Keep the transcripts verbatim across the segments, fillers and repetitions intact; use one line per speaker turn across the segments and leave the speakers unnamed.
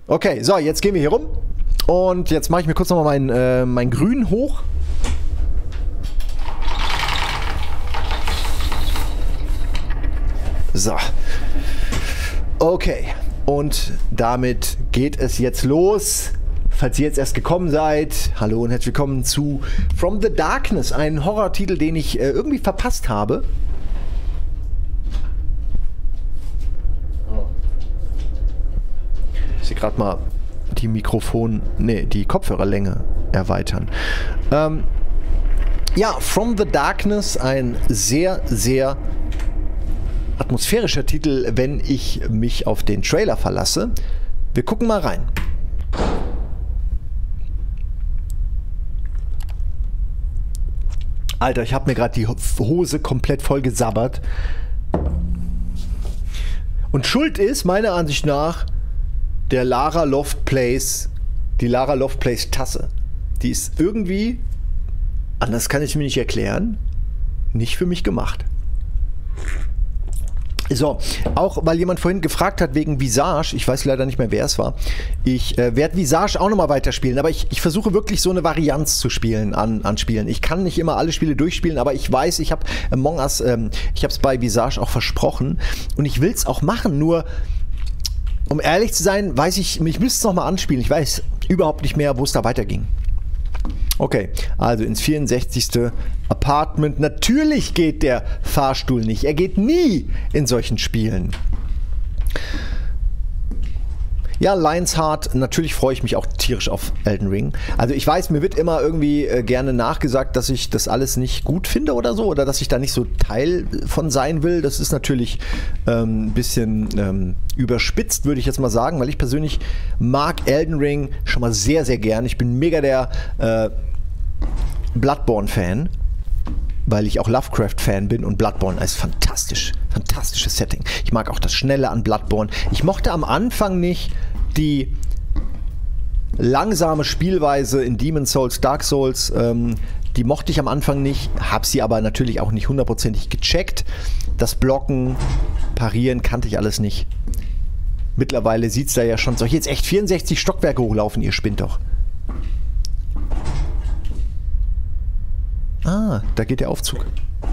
Okay, so, jetzt gehen wir hier rum. Und jetzt mache ich mir kurz nochmal mein, äh, mein Grün hoch. So. Okay. Und damit geht es jetzt los. Falls ihr jetzt erst gekommen seid, hallo und herzlich willkommen zu From the Darkness, ein Horrortitel, den ich äh, irgendwie verpasst habe. Ich sehe gerade mal die Mikrofon, ne, die Kopfhörerlänge erweitern. Ähm, ja, From the Darkness, ein sehr, sehr atmosphärischer Titel, wenn ich mich auf den Trailer verlasse. Wir gucken mal rein. Alter, ich habe mir gerade die Hose komplett voll gesabbert. Und schuld ist, meiner Ansicht nach, der Lara Loft Plays, die Lara Loft Plays Tasse. Die ist irgendwie, anders kann ich mir nicht erklären, nicht für mich gemacht. So, auch weil jemand vorhin gefragt hat wegen Visage, ich weiß leider nicht mehr, wer es war. Ich äh, werde Visage auch nochmal weiterspielen, aber ich, ich versuche wirklich so eine Varianz zu spielen an, an Spielen. Ich kann nicht immer alle Spiele durchspielen, aber ich weiß, ich habe Among Us, ähm, ich habe es bei Visage auch versprochen und ich will es auch machen, nur um ehrlich zu sein, weiß ich, ich müsste es nochmal anspielen. Ich weiß überhaupt nicht mehr, wo es da weiterging. Okay, also ins vierundsechzigste Apartment. Natürlich geht der Fahrstuhl nicht. Er geht nie in solchen Spielen. Ja, Lionheart, natürlich freue ich mich auch tierisch auf Elden Ring. Also ich weiß, mir wird immer irgendwie äh, gerne nachgesagt, dass ich das alles nicht gut finde oder so, oder dass ich da nicht so Teil von sein will. Das ist natürlich ähm, ein bisschen ähm, überspitzt, würde ich jetzt mal sagen, weil ich persönlich mag Elden Ring schon mal sehr, sehr gern. Ich bin mega der äh, Bloodborne-Fan, weil ich auch Lovecraft-Fan bin und Bloodborne ist fantastisch. Fantastisches Setting. Ich mag auch das Schnelle an Bloodborne. Ich mochte am Anfang nicht die langsame Spielweise in Demon's Souls, Dark Souls. Ähm, die mochte ich am Anfang nicht, habe sie aber natürlich auch nicht hundertprozentig gecheckt. Das Blocken, Parieren kannte ich alles nicht. Mittlerweile sieht es da ja schon... Soll ich jetzt echt vierundsechzig Stockwerke hochlaufen? Ihr spinnt doch. Ah, da geht der Aufzug.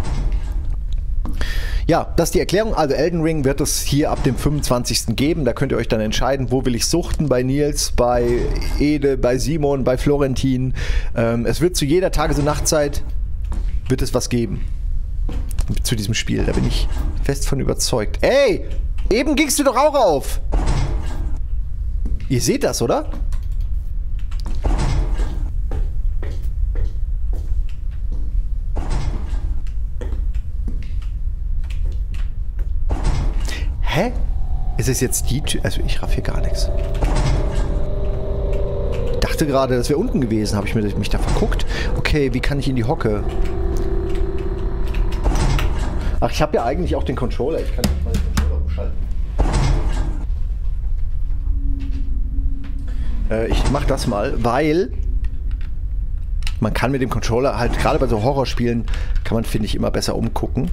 Ja, das ist die Erklärung. Also Elden Ring wird es hier ab dem fünfundzwanzigsten geben. Da könnt ihr euch dann entscheiden, wo will ich suchten. Bei Nils, bei Ede, bei Simon, bei Florentin. Ähm, es wird zu jeder Tages- und Nachtzeit wird es was geben. Zu diesem Spiel. Da bin ich fest von überzeugt. Ey, eben gingst du doch auch auf. Ihr seht das, oder? Hä? Ist es jetzt die Tür? Also ich raff hier gar nichts. Ich dachte gerade, das wäre unten gewesen. Habe ich mir, mich da verguckt? Okay, wie kann ich in die Hocke? Ach, ich habe ja eigentlich auch den Controller. Ich kann nicht mal den Controller umschalten. Äh, ich mach das mal, weil man kann mit dem Controller halt, gerade bei so Horrorspielen, kann man, finde ich, immer besser umgucken.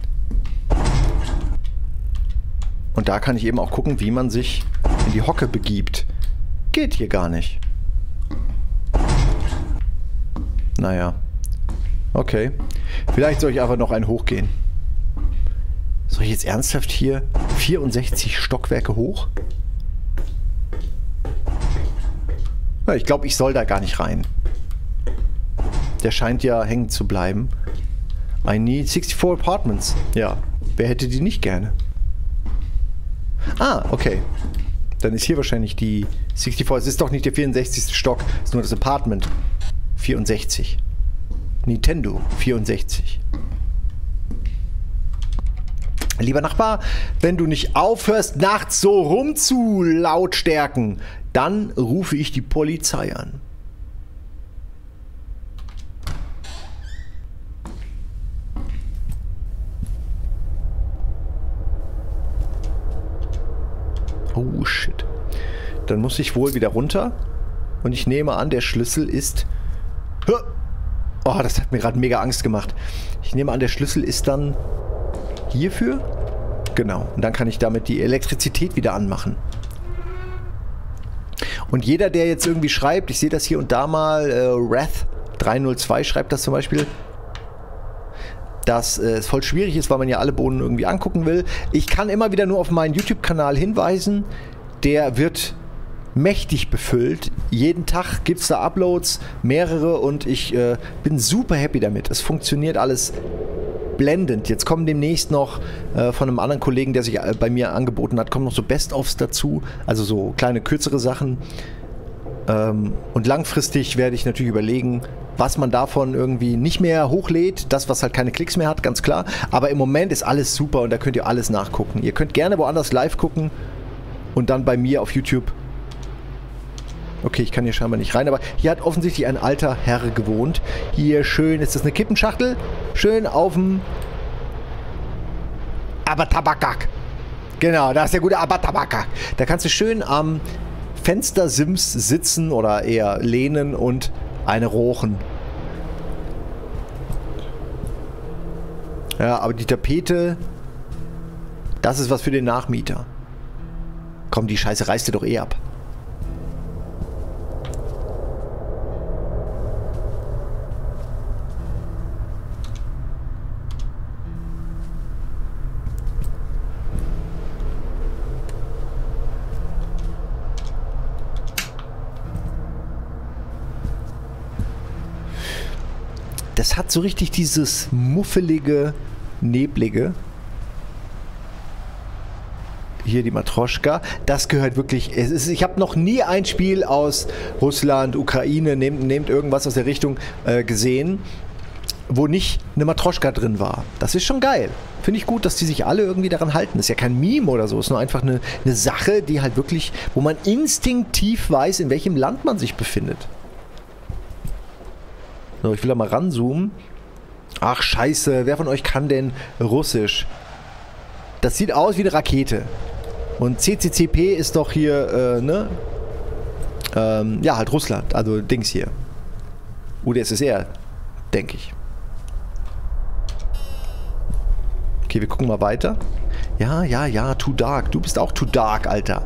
Und da kann ich eben auch gucken, wie man sich in die Hocke begibt. Geht hier gar nicht. Naja. Okay. Vielleicht soll ich aber noch einen hochgehen. Soll ich jetzt ernsthaft hier vierundsechzig Stockwerke hoch? Ja, ich glaube, ich soll da gar nicht rein. Der scheint ja hängen zu bleiben. I need sixty-four apartments. Ja, wer hätte die nicht gerne? Ah, okay. Dann ist hier wahrscheinlich die vierundsechzig. Es ist doch nicht der vierundsechzigste Stock, es ist nur das Apartment. vierundsechzig. Nintendo vierundsechzig. Lieber Nachbar, wenn du nicht aufhörst, nachts so rum zu lautstärken, dann rufe ich die Polizei an. Oh shit. Dann muss ich wohl wieder runter. Und ich nehme an, der Schlüssel ist... Oh, das hat mir gerade mega Angst gemacht. Ich nehme an, der Schlüssel ist dann hierfür. Genau. Und dann kann ich damit die Elektrizität wieder anmachen. Und jeder, der jetzt irgendwie schreibt, ich sehe das hier und da mal, äh, Wrath drei null zwei schreibt das zum Beispiel, dass äh, es voll schwierig ist, weil man ja alle Bohnen irgendwie angucken will. Ich kann immer wieder nur auf meinen YouTube-Kanal hinweisen. Der wird mächtig befüllt. Jeden Tag gibt es da Uploads, mehrere, und ich äh, bin super happy damit. Es funktioniert alles blendend. Jetzt kommen demnächst noch äh, von einem anderen Kollegen, der sich äh, bei mir angeboten hat, kommen noch so Best-ofs dazu, also so kleine, kürzere Sachen. Ähm, und langfristig werde ich natürlich überlegen, was man davon irgendwie nicht mehr hochlädt, das, was halt keine Klicks mehr hat, ganz klar. Aber im Moment ist alles super und da könnt ihr alles nachgucken. Ihr könnt gerne woanders live gucken und dann bei mir auf YouTube. Okay, ich kann hier scheinbar nicht rein, aber hier hat offensichtlich ein alter Herr gewohnt. Hier schön, ist das eine Kippenschachtel? Schön auf dem Abatabakak. Genau, da ist der gute Abatabakak. Da kannst du schön am Fenstersims sitzen oder eher lehnen und eine rochen. Ja, aber die Tapete, das ist was für den Nachmieter. Komm, die Scheiße reißt dir doch eh ab. Das hat so richtig dieses muffelige, neblige. Hier die Matroschka. Das gehört wirklich... Es ist, ich habe noch nie ein Spiel aus Russland, Ukraine, nehmt, nehmt irgendwas aus der Richtung äh, gesehen, wo nicht eine Matroschka drin war. Das ist schon geil. Finde ich gut, dass die sich alle irgendwie daran halten. Das ist ja kein Meme oder so. Es ist nur einfach eine, eine Sache, die halt wirklich... wo man instinktiv weiß, in welchem Land man sich befindet. So, ich will da mal ranzoomen. Ach, scheiße. Wer von euch kann denn Russisch? Das sieht aus wie eine Rakete. Und C C C P ist doch hier, äh, ne? Ähm, ja, halt Russland. Also Dings hier. U d S S R, denke ich. Okay, wir gucken mal weiter. Ja, ja, ja, too dark. Du bist auch too dark, Alter.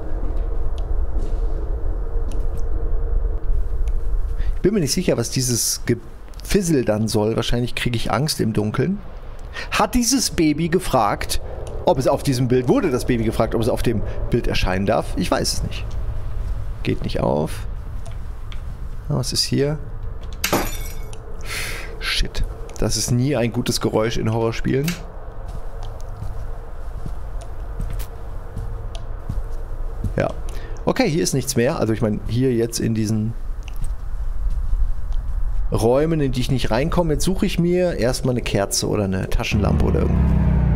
Ich bin mir nicht sicher, was dieses Gefissel dann soll. Wahrscheinlich kriege ich Angst im Dunkeln. Hat dieses Baby gefragt, ob es auf diesem Bild, wurde das Baby gefragt, ob es auf dem Bild erscheinen darf? Ich weiß es nicht. Geht nicht auf. Was ist hier? Shit. Das ist nie ein gutes Geräusch in Horrorspielen. Ja. Okay, hier ist nichts mehr. Also ich meine, hier jetzt in diesen Räumen, in die ich nicht reinkomme, jetzt suche ich mir erstmal eine Kerze oder eine Taschenlampe oder irgendwas.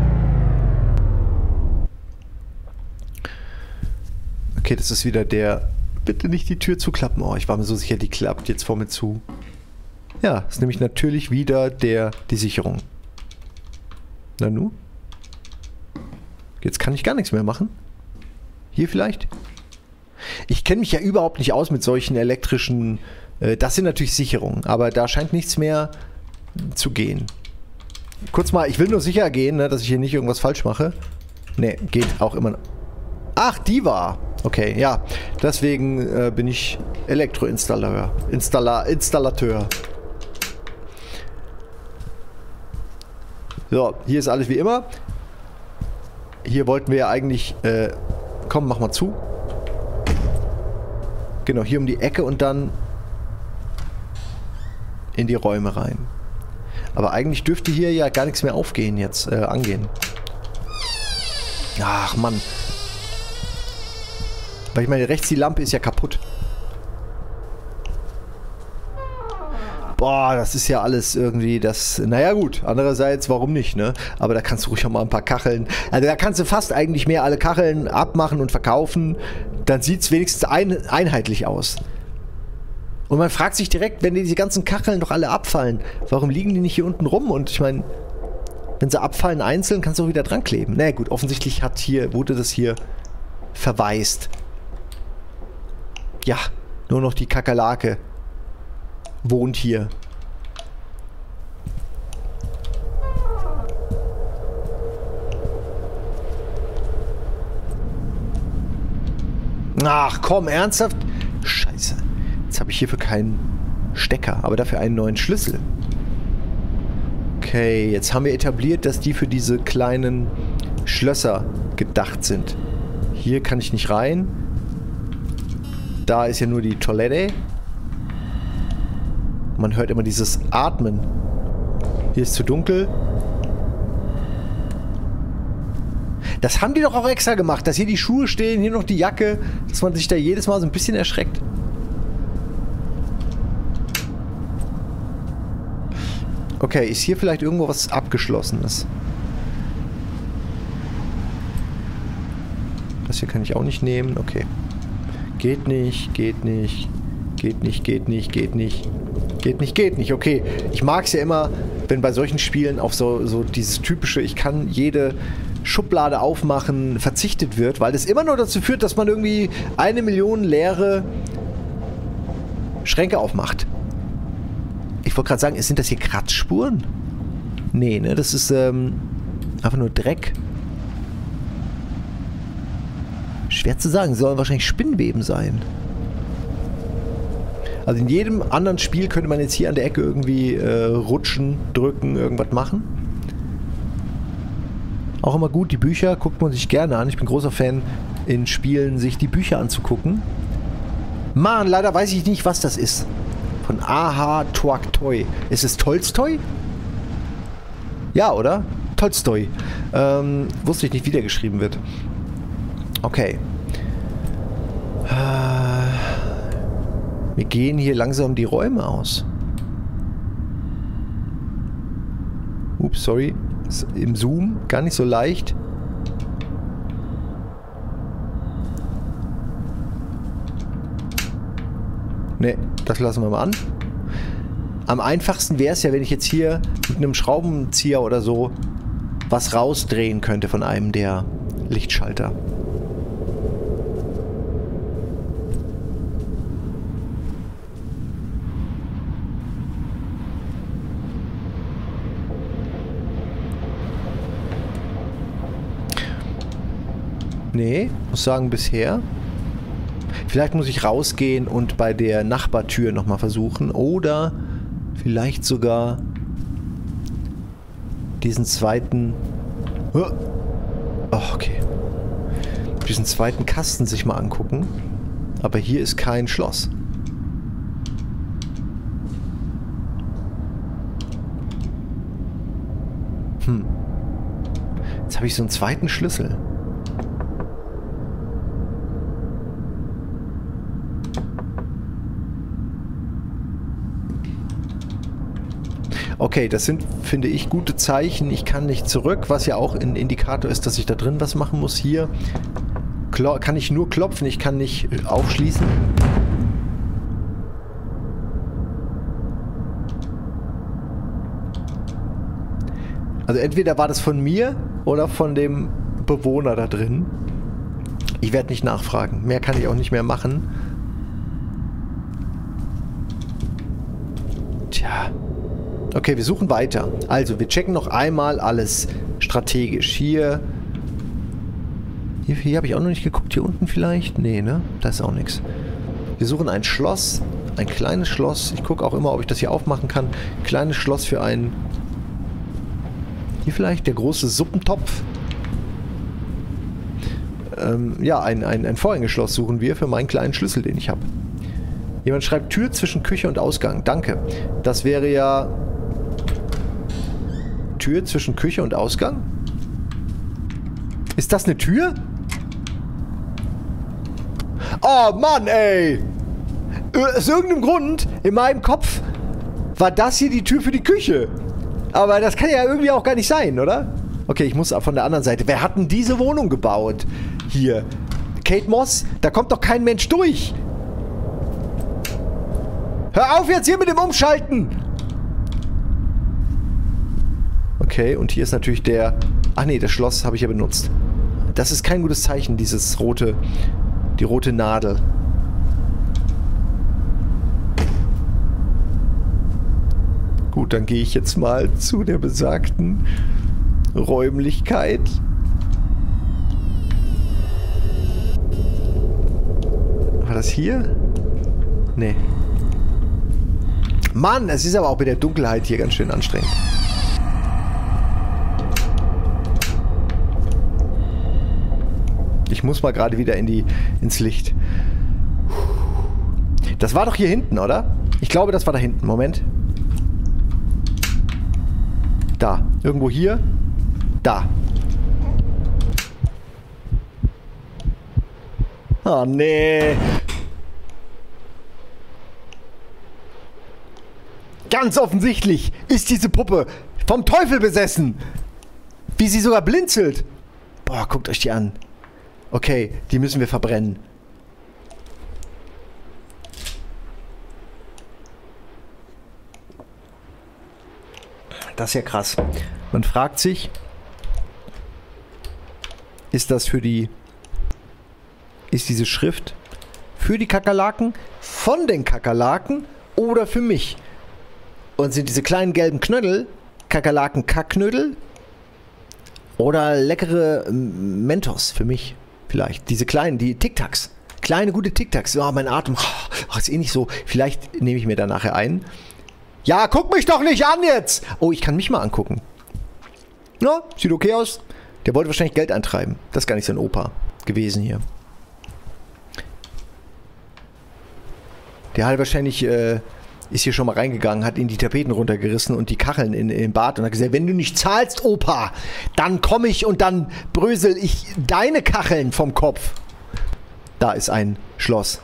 Okay, das ist wieder der... Bitte nicht die Tür zuklappen. Oh, ich war mir so sicher, die klappt jetzt vor mir zu. Ja, ist nämlich natürlich wieder der die Sicherung. Na nu? Jetzt kann ich gar nichts mehr machen. Hier vielleicht? Ich kenne mich ja überhaupt nicht aus mit solchen elektrischen... Äh, das sind natürlich Sicherungen, aber da scheint nichts mehr zu gehen. Kurz mal, ich will nur sicher gehen, ne, dass ich hier nicht irgendwas falsch mache. Ne, geht auch immer... Ach, die war... Okay, ja. Deswegen äh, bin ich Elektroinstallateur. Installa Installateur. So, hier ist alles wie immer. Hier wollten wir ja eigentlich... Äh, komm, mach mal zu. Genau, hier um die Ecke und dann in die Räume rein. Aber eigentlich dürfte hier ja gar nichts mehr aufgehen jetzt, äh, angehen. Ach, Mann. Weil ich meine, rechts die Lampe ist ja kaputt. Boah, das ist ja alles irgendwie das... Naja gut, andererseits, warum nicht, ne? Aber da kannst du ruhig auch mal ein paar Kacheln... Also da kannst du fast eigentlich mehr alle Kacheln abmachen und verkaufen. Dann sieht es wenigstens ein, einheitlich aus. Und man fragt sich direkt, wenn diese ganzen Kacheln doch alle abfallen, warum liegen die nicht hier unten rum? Und ich meine, wenn sie abfallen einzeln, kannst du auch wieder dran kleben. Na naja, gut, offensichtlich hat hier, wurde das hier verwaist. Ja, nur noch die Kakerlake wohnt hier. Ach komm, ernsthaft? Scheiße. Jetzt habe ich hierfür keinen Stecker, aber dafür einen neuen Schlüssel. Okay, jetzt haben wir etabliert, dass die für diese kleinen Schlösser gedacht sind. Hier kann ich nicht rein. Da ist ja nur die Toilette. Man hört immer dieses Atmen. Hier ist zu dunkel. Das haben die doch auch extra gemacht, dass hier die Schuhe stehen, hier noch die Jacke, dass man sich da jedes Mal so ein bisschen erschreckt. Okay, ist hier vielleicht irgendwo was Abgeschlossenes? Das hier kann ich auch nicht nehmen, okay. Geht nicht, geht nicht, geht nicht, geht nicht, geht nicht, geht nicht, geht nicht, okay. Ich mag es ja immer, wenn bei solchen Spielen auf so, so dieses typische, ich kann jede Schublade aufmachen, verzichtet wird, weil das immer nur dazu führt, dass man irgendwie eine Million leere Schränke aufmacht. Ich wollte gerade sagen, sind das hier Kratzspuren? Nee, ne, das ist ähm, einfach nur Dreck. Schwer zu sagen, sollen wahrscheinlich Spinnweben sein. Also in jedem anderen Spiel könnte man jetzt hier an der Ecke irgendwie äh, rutschen, drücken, irgendwas machen. Auch immer gut, die Bücher guckt man sich gerne an. Ich bin großer Fan in Spielen, sich die Bücher anzugucken. Mann, leider weiß ich nicht, was das ist. Von Aha Tolstoi. Ist es Tolstoi? Ja, oder? Tolstoi. Ähm, wusste ich nicht, wie der geschrieben wird. Okay. Äh, wir gehen hier langsam die Räume aus. Ups, sorry. Ist im Zoom gar nicht so leicht. Ne, das lassen wir mal an. Am einfachsten wäre es ja, wenn ich jetzt hier mit einem Schraubenzieher oder so was rausdrehen könnte von einem der Lichtschalter. Nee, muss sagen bisher. Vielleicht muss ich rausgehen und bei der Nachbartür nochmal versuchen. Oder vielleicht sogar diesen zweiten... Oh, okay. Diesen zweiten Kasten sich mal angucken. Aber hier ist kein Schloss. Hm. Jetzt habe ich so einen zweiten Schlüssel. Okay, das sind, finde ich, gute Zeichen. Ich kann nicht zurück, was ja auch ein Indikator ist, dass ich da drin was machen muss. Hier kann ich nur klopfen, ich kann nicht aufschließen. Also entweder war das von mir oder von dem Bewohner da drin. Ich werde nicht nachfragen. Mehr kann ich auch nicht mehr machen. Tja. Okay, wir suchen weiter. Also, wir checken noch einmal alles strategisch. Hier... Hier, hier habe ich auch noch nicht geguckt. Hier unten vielleicht? Nee, ne? Da ist auch nichts. Wir suchen ein Schloss. Ein kleines Schloss. Ich gucke auch immer, ob ich das hier aufmachen kann. Kleines Schloss für einen... Hier vielleicht der große Suppentopf. Ähm, ja, ein, ein, ein Vorhängeschloss suchen wir für meinen kleinen Schlüssel, den ich habe. Jemand schreibt Tür zwischen Küche und Ausgang. Danke. Das wäre ja... Tür zwischen Küche und Ausgang? Ist das eine Tür? Oh Mann, ey! Aus irgendeinem Grund in meinem Kopf war das hier die Tür für die Küche. Aber das kann ja irgendwie auch gar nicht sein, oder? Okay, ich muss von der anderen Seite. Wer hat denn diese Wohnung gebaut? Hier. Kate Moss? Da kommt doch kein Mensch durch. Hör auf jetzt hier mit dem Umschalten! Okay, und hier ist natürlich der... Ach nee, das Schloss habe ich ja benutzt. Das ist kein gutes Zeichen, dieses rote... Die rote Nadel. Gut, dann gehe ich jetzt mal zu der besagten Räumlichkeit. War das hier? Nee. Mann, es ist aber auch mit der Dunkelheit hier ganz schön anstrengend. Ich muss mal gerade wieder in die, ins Licht. Das war doch hier hinten, oder? Ich glaube, das war da hinten. Moment. Da. Irgendwo hier. Da. Oh, nee. Ganz offensichtlich ist diese Puppe vom Teufel besessen. Wie sie sogar blinzelt. Boah, guckt euch die an. Okay, die müssen wir verbrennen. Das ist ja krass. Man fragt sich, ist das für die, ist diese Schrift für die Kakerlaken, von den Kakerlaken oder für mich? Und sind diese kleinen gelben Knödel Kakerlaken-Kackknödel oder leckere Mentos für mich vielleicht? Diese kleinen, die Tic-Tacs. Kleine, gute Tic-Tacs. Oh, mein Atem. Oh, ist eh nicht so. Vielleicht nehme ich mir da nachher ein. Ja, guck mich doch nicht an jetzt! Oh, ich kann mich mal angucken. Ja, sieht okay aus. Der wollte wahrscheinlich Geld eintreiben. Das ist gar nicht sein Opa gewesen hier. Der hat wahrscheinlich, äh, ist hier schon mal reingegangen, hat ihn die Tapeten runtergerissen und die Kacheln in, in den Bad und hat gesagt, wenn du nicht zahlst, Opa, dann komme ich und dann brösel ich deine Kacheln vom Kopf. Da ist ein Schloss.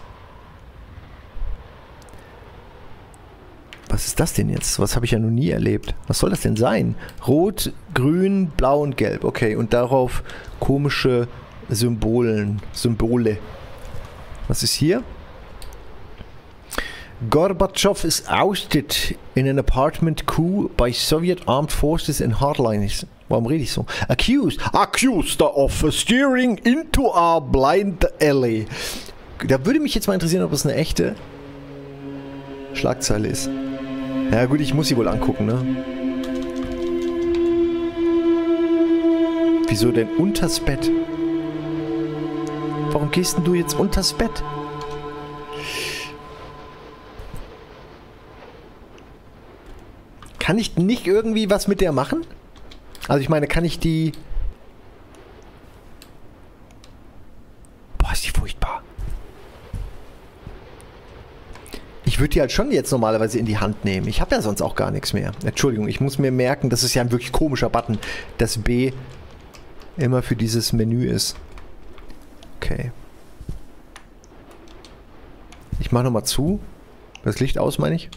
Was ist das denn jetzt? Was habe ich ja noch nie erlebt. Was soll das denn sein? Rot, grün, blau und gelb. Okay, und darauf komische Symbolen, Symbole. Was ist hier? Gorbatschow is ousted in an apartment coup by Soviet armed forces and hardliners. Warum rede ich so? Accused. Accused of steering into a blind alley. Da würde mich jetzt mal interessieren, ob es eine echte Schlagzeile ist. Ja gut, ich muss sie wohl angucken, ne? Wieso denn unters Bett? Warum gehst denn du jetzt unters Bett? Kann ich nicht irgendwie was mit der machen? Also ich meine, kann ich die... Boah, ist die furchtbar. Ich würde die halt schon jetzt normalerweise in die Hand nehmen. Ich habe ja sonst auch gar nichts mehr. Entschuldigung, ich muss mir merken, das ist ja ein wirklich komischer Button, dass B immer für dieses Menü ist. Okay. Ich mache nochmal zu. Das Licht aus, meine ich.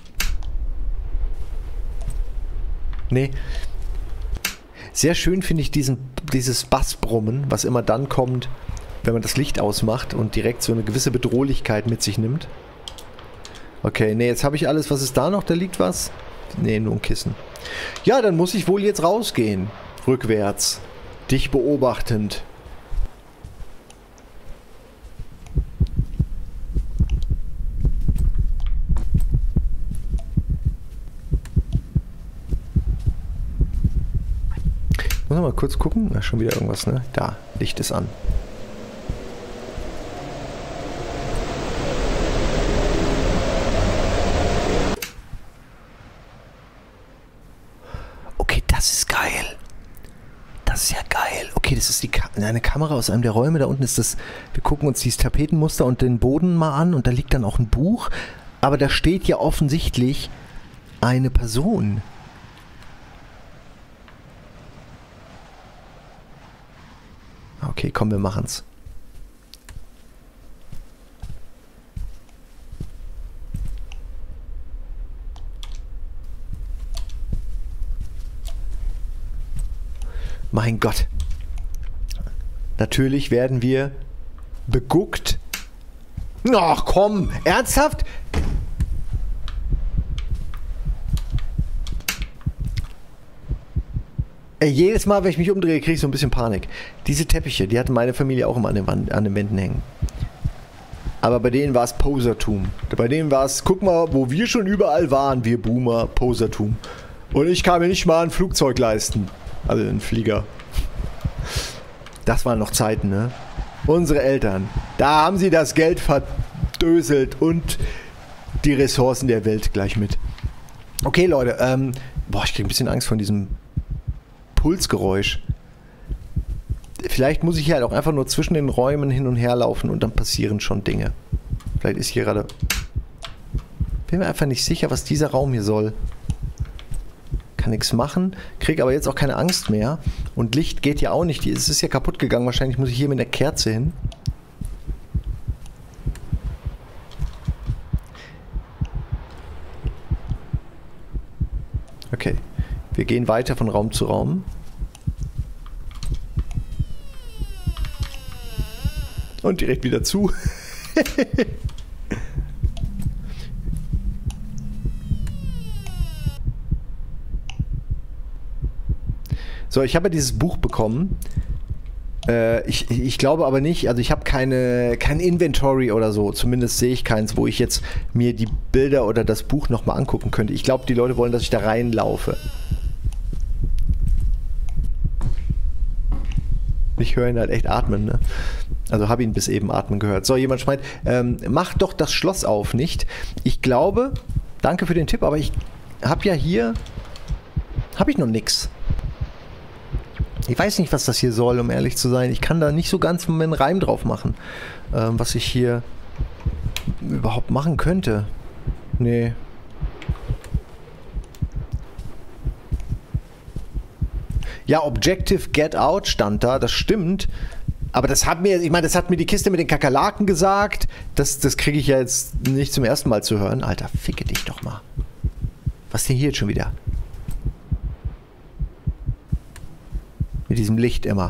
Nee. Sehr schön finde ich diesen, dieses Bassbrummen, was immer dann kommt, wenn man das Licht ausmacht und direkt so eine gewisse Bedrohlichkeit mit sich nimmt. Okay, nee, jetzt habe ich alles. Was ist da noch? Da liegt was? Nee, nur ein Kissen. Ja, dann muss ich wohl jetzt rausgehen. Rückwärts. Dich beobachtend. Muss mal kurz gucken. Na, schon wieder irgendwas, ne? Da, Licht ist an. Okay, das ist geil. Das ist ja geil. Okay, das ist die Ka eine Kamera aus einem der Räume. Da unten ist das... Wir gucken uns dieses Tapetenmuster und den Boden mal an. Und da liegt dann auch ein Buch. Aber da steht ja offensichtlich eine Person. Okay, komm, wir machen's. Mein Gott. Natürlich werden wir beguckt. Ach komm, ernsthaft? Ey, jedes Mal, wenn ich mich umdrehe, kriege ich so ein bisschen Panik. Diese Teppiche, die hatte meine Familie auch immer an den, Wand, an den Wänden hängen. Aber bei denen war es Posertum. Bei denen war es, guck mal, wo wir schon überall waren, wir Boomer, Posertum. Und ich kann mir nicht mal ein Flugzeug leisten. Also einen Flieger. Das waren noch Zeiten, ne? Unsere Eltern. Da haben sie das Geld verdöselt und die Ressourcen der Welt gleich mit. Okay, Leute, ähm, boah, ich kriege ein bisschen Angst von diesem Pulsgeräusch. Vielleicht muss ich hier halt auch einfach nur zwischen den Räumen hin und her laufen und dann passieren schon Dinge. Vielleicht ist hier gerade... Bin mir einfach nicht sicher, was dieser Raum hier soll. Kann nichts machen, kriege aber jetzt auch keine Angst mehr. Und Licht geht ja auch nicht. Es ist ja kaputt gegangen. Wahrscheinlich muss ich hier mit der Kerze hin. Okay. Wir gehen weiter von Raum zu Raum. Und direkt wieder zu. So, ich habe ja dieses Buch bekommen. Äh, ich, ich glaube aber nicht, also ich habe keine, kein Inventory oder so. Zumindest sehe ich keins, wo ich jetzt mir die Bilder oder das Buch nochmal angucken könnte. Ich glaube, die Leute wollen, dass ich da reinlaufe. Ich höre ihn halt echt atmen, ne? Also habe ihn bis eben atmen gehört. So, jemand schreibt, ähm, mach doch das Schloss auf, nicht? Ich glaube, danke für den Tipp, aber ich habe ja hier, habe ich noch nix. Ich weiß nicht, was das hier soll, um ehrlich zu sein. Ich kann da nicht so ganz einen Reim drauf machen, ähm, was ich hier überhaupt machen könnte. Nee. Ja, Objective Get Out stand da, das stimmt. Aber das hat mir, ich meine, das hat mir die Kiste mit den Kakerlaken gesagt. Das, das kriege ich ja jetzt nicht zum ersten Mal zu hören. Alter, ficke dich doch mal. Was ist denn hier jetzt schon wieder? Mit diesem Licht immer.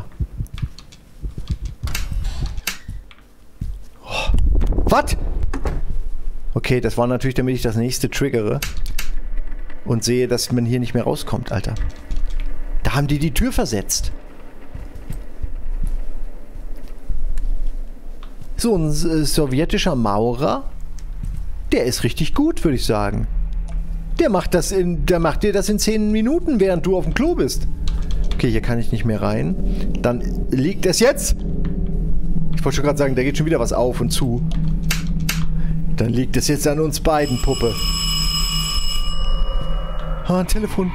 Oh. Was? Okay, das war natürlich, damit ich das nächste triggere. Und sehe, dass man hier nicht mehr rauskommt, Alter. Da haben die die Tür versetzt. So ein äh, sowjetischer Maurer, der ist richtig gut, würde ich sagen. Der macht das in, der macht dir das in zehn Minuten, während du auf dem Klo bist. Okay, hier kann ich nicht mehr rein. Dann liegt es jetzt. Ich wollte schon gerade sagen, da geht schon wieder was auf und zu. Dann liegt es jetzt an uns beiden, Puppe. Ah, ein Telefon.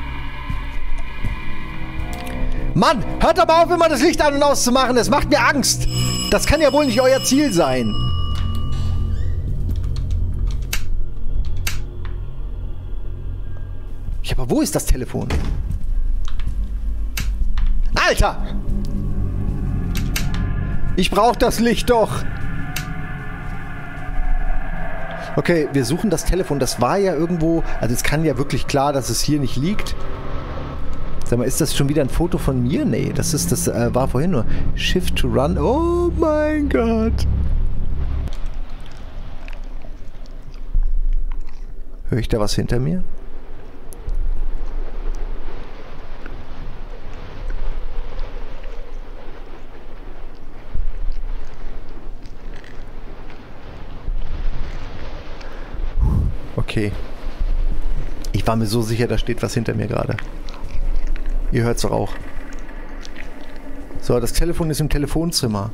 Mann, hört aber auf, immer das Licht an und auszumachen. Das macht mir Angst. Das kann ja wohl nicht euer Ziel sein. Ja, aber wo ist das Telefon? Alter! Ich brauche das Licht doch. Okay, wir suchen das Telefon. Das war ja irgendwo... Also es kann ja wirklich klar, dass es hier nicht liegt. Sag mal, ist das schon wieder ein Foto von mir? Nee, das ist das äh, war vorhin nur. Shift to run. Oh mein Gott. Höre ich da was hinter mir? Okay. Ich war mir so sicher, da steht was hinter mir gerade. Ihr hört es doch auch. So, das Telefon ist im Telefonzimmer.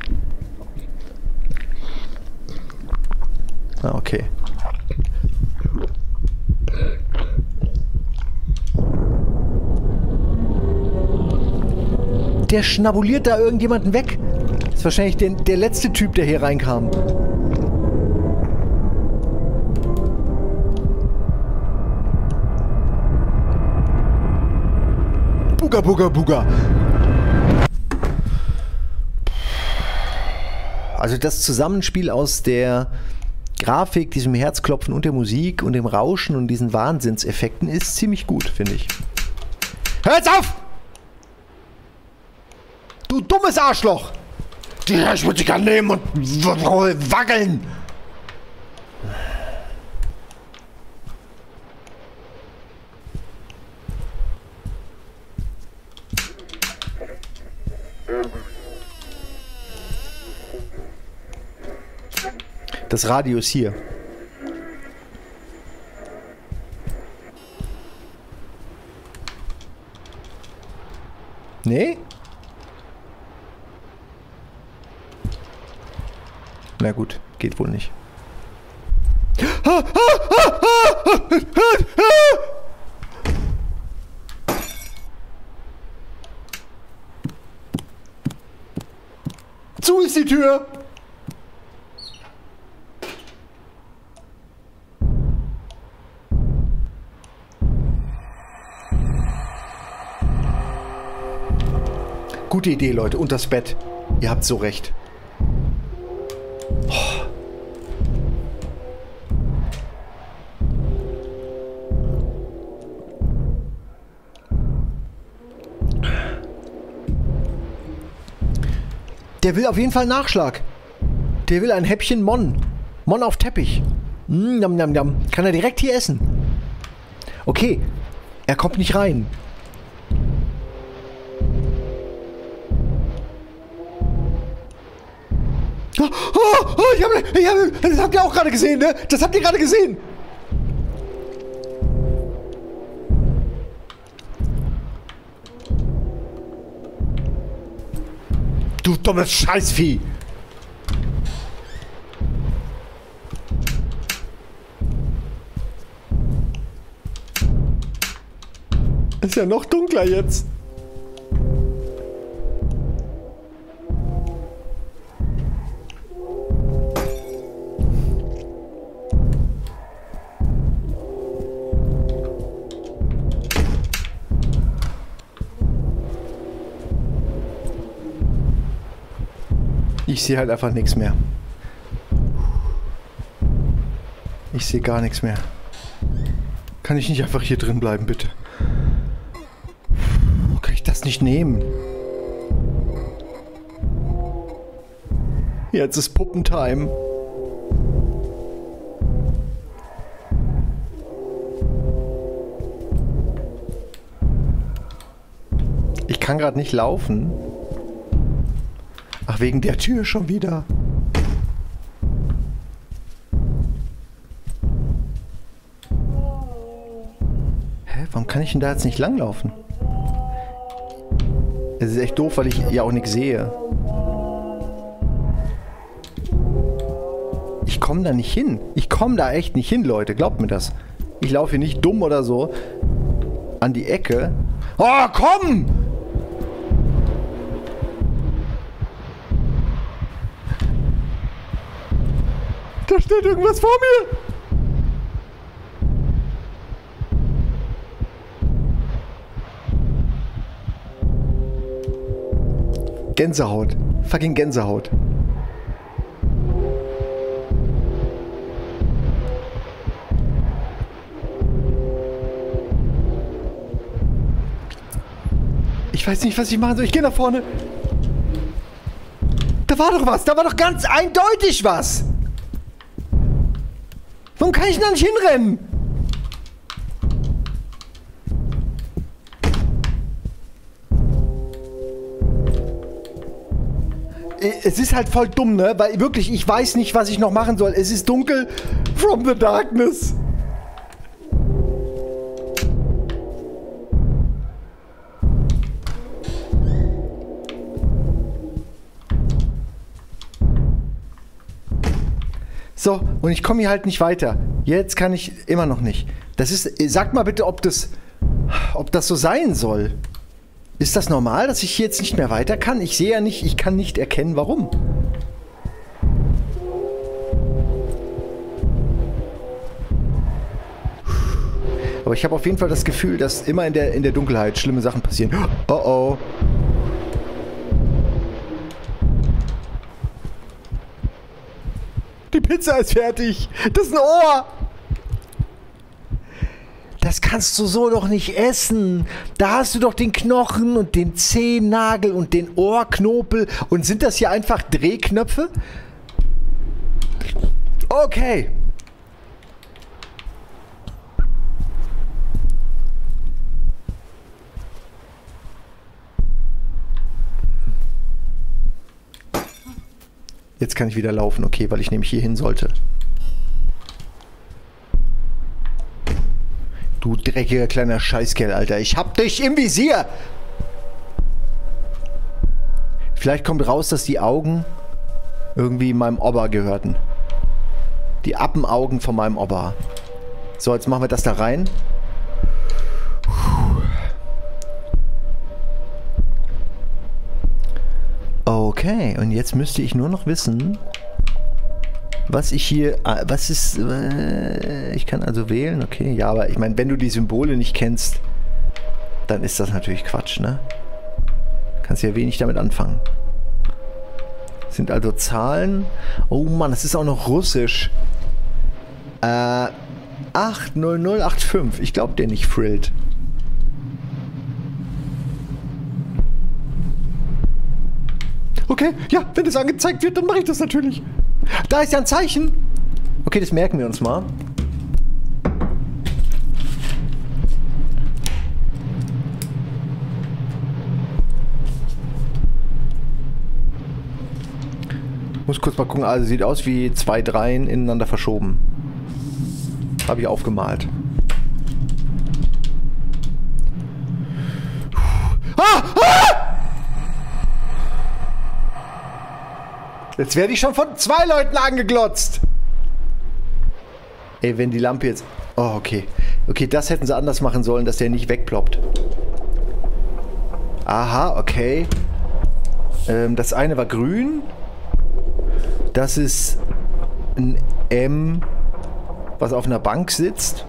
Ah, okay. Der schnabuliert da irgendjemanden weg. Das ist wahrscheinlich der, der letzte Typ, der hier reinkam. Buga, buga, buga. Also das Zusammenspiel aus der Grafik, diesem Herzklopfen und der Musik und dem Rauschen und diesen Wahnsinnseffekten ist ziemlich gut, finde ich. Hör jetzt auf! Du dummes Arschloch! Ich muss dich annehmen und wackeln! Das Radio ist hier. Nee? Na gut, geht wohl nicht. Zu ist die Tür! Gute Idee, Leute. Und das Bett. Ihr habt so recht. Oh. Der will auf jeden Fall Nachschlag. Der will ein Häppchen Mon. Mon auf Teppich. Mm, yum, yum, yum. Kann er direkt hier essen. Okay. Er kommt nicht rein. Oh, oh, oh, ich hab, ich hab, das habt ihr auch gerade gesehen, ne? Das habt ihr gerade gesehen. Du dummes Scheißvieh. Ist ja noch dunkler jetzt. Ich sehe halt einfach nichts mehr. Ich sehe gar nichts mehr. Kann ich nicht einfach hier drin bleiben, bitte? Kann ich das nicht nehmen? Jetzt ist Puppentime. Ich kann gerade nicht laufen. Ach, wegen der Tür schon wieder. Hä? Warum kann ich denn da jetzt nicht langlaufen? Es ist echt doof, weil ich ja auch nichts sehe. Ich komme da nicht hin. Ich komme da echt nicht hin, Leute. Glaubt mir das. Ich laufe hier nicht dumm oder so an die Ecke. Oh, komm! Da steht irgendwas vor mir. Gänsehaut. Fucking Gänsehaut. Ich weiß nicht, was ich machen soll. Ich gehe nach vorne. Da war doch was. Da war doch ganz eindeutig was. Warum kann ich da nicht hinrennen? Es ist halt voll dumm, ne? Weil wirklich, ich weiß nicht, was ich noch machen soll. Es ist dunkel. From the darkness. So, und ich komme hier halt nicht weiter. Jetzt kann ich immer noch nicht. Das ist, sag mal bitte, ob das, ob das so sein soll. Ist das normal, dass ich hier jetzt nicht mehr weiter kann? Ich sehe ja nicht, ich kann nicht erkennen, warum. Aber ich habe auf jeden Fall das Gefühl, dass immer in der, in der Dunkelheit schlimme Sachen passieren. Oh oh. Die Pizza ist fertig. Das ist ein Ohr. Das kannst du so doch nicht essen. Da hast du doch den Knochen und den Zehennagel und den Ohrknopel. Und sind das hier einfach Drehknöpfe? Okay. Jetzt kann ich wieder laufen, okay, weil ich nämlich hier hin sollte. Du dreckiger kleiner Scheißkerl, Alter. Ich hab dich im Visier! Vielleicht kommt raus, dass die Augen irgendwie meinem Opa gehörten. Die Appenaugen von meinem Opa. So, jetzt machen wir das da rein. Okay, und jetzt müsste ich nur noch wissen, was ich hier... Was ist... Äh, ich kann also wählen, okay. Ja, aber ich meine, wenn du die Symbole nicht kennst, dann ist das natürlich Quatsch, ne? Kannst ja wenig damit anfangen. Sind also Zahlen. Oh Mann, das ist auch noch Russisch. Äh, acht null null acht fünf. Ich glaube dir nicht, Frild. Okay, ja, wenn das angezeigt wird, dann mache ich das natürlich. Da ist ja ein Zeichen. Okay, das merken wir uns mal. Muss kurz mal gucken, also sieht aus wie zwei Dreien ineinander verschoben. Habe ich aufgemalt. Ah! Ah! Jetzt werde ich schon von zwei Leuten angeglotzt. Ey, wenn die Lampe jetzt... Oh, okay. Okay, das hätten sie anders machen sollen, dass der nicht wegploppt. Aha, okay. Ähm, das eine war grün. Das ist ein M, was auf einer Bank sitzt.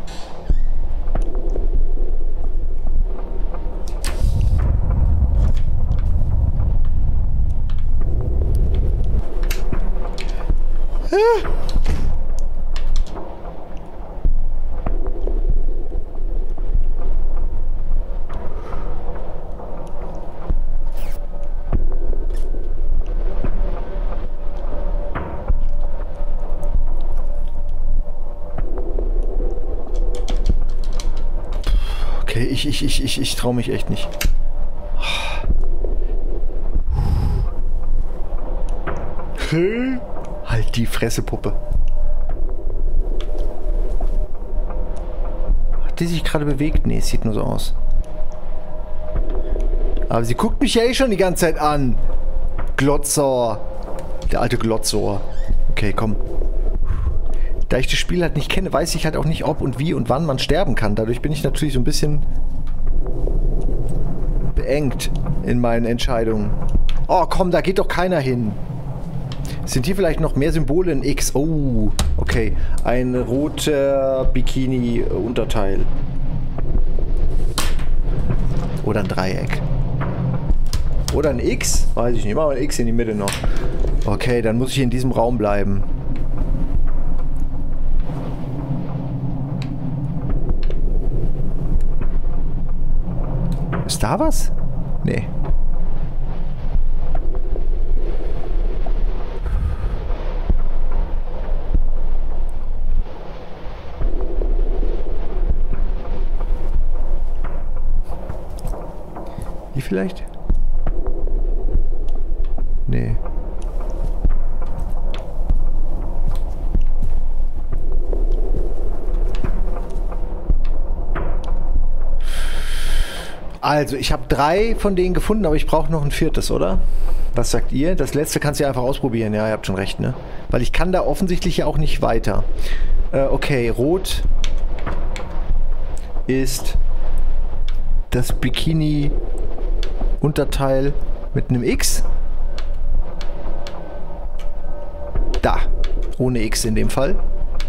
Okay, ich, ich, ich, ich, ich traue mich echt nicht. Halt die Fresse, Puppe. Hat die sich gerade bewegt? Nee, es sieht nur so aus. Aber sie guckt mich ja eh schon die ganze Zeit an. Glotzer. Der alte Glotzer. Okay, komm. Da ich das Spiel halt nicht kenne, weiß ich halt auch nicht, ob und wie und wann man sterben kann. Dadurch bin ich natürlich so ein bisschen beengt in meinen Entscheidungen. Oh, komm, da geht doch keiner hin. Sind hier vielleicht noch mehr Symbole in X? Oh, okay. Ein roter Bikini-Unterteil. Oder ein Dreieck. Oder ein X? Weiß ich nicht. Machen wir ein X in die Mitte noch. Okay, dann muss ich in diesem Raum bleiben. Ist da was? Nee. Hier vielleicht? Nee. Also, ich habe drei von denen gefunden, aber ich brauche noch ein viertes, oder? Was sagt ihr? Das letzte kannst du ja einfach ausprobieren. Ja, ihr habt schon recht, ne? Weil ich kann da offensichtlich ja auch nicht weiter. Äh, okay, rot ist das Bikini-Unterteil mit einem X. Da. Ohne X in dem Fall.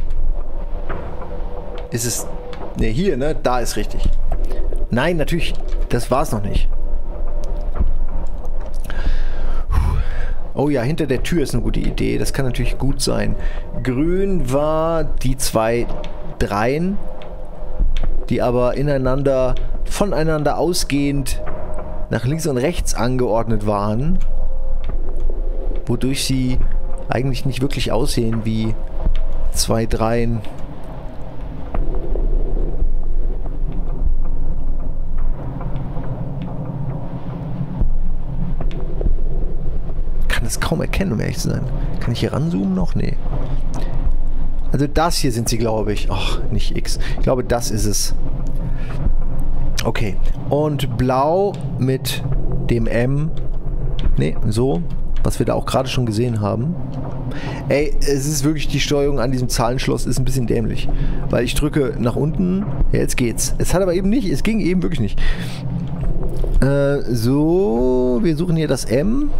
Ist es... Ne, hier, ne? Da ist richtig. Nein, natürlich. Das war's noch nicht. Oh ja, hinter der Tür ist eine gute Idee. Das kann natürlich gut sein. Grün war die zwei Dreien, die aber ineinander, voneinander ausgehend nach links und rechts angeordnet waren, wodurch sie eigentlich nicht wirklich aussehen wie zwei Dreien. Das kaum erkennen, um ehrlich zu sein. Kann ich hier ranzoomen noch? Nee. Also das hier sind sie, glaube ich. Ach, nicht X. Ich glaube, das ist es. Okay. Und blau mit dem M. Nee, so. Was wir da auch gerade schon gesehen haben. Ey, es ist wirklich, die Steuerung an diesem Zahlenschloss ist ein bisschen dämlich. Weil ich drücke nach unten, ja, jetzt geht's. Es hat aber eben nicht, es ging eben wirklich nicht. Äh, so, wir suchen hier das M.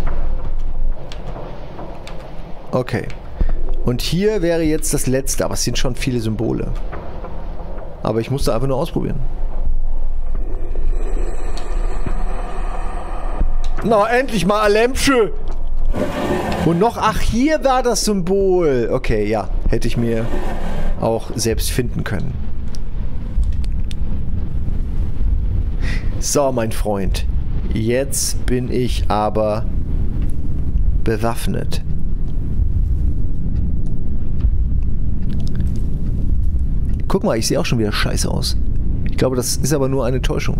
Okay. Und hier wäre jetzt das letzte, aber es sind schon viele Symbole. Aber ich musste einfach nur ausprobieren. Na, endlich mal ein Lämpchen! Und noch, ach, hier war das Symbol. Okay, ja, hätte ich mir auch selbst finden können. So, mein Freund. Jetzt bin ich aber bewaffnet. Guck mal, ich sehe auch schon wieder scheiße aus. Ich glaube, das ist aber nur eine Täuschung.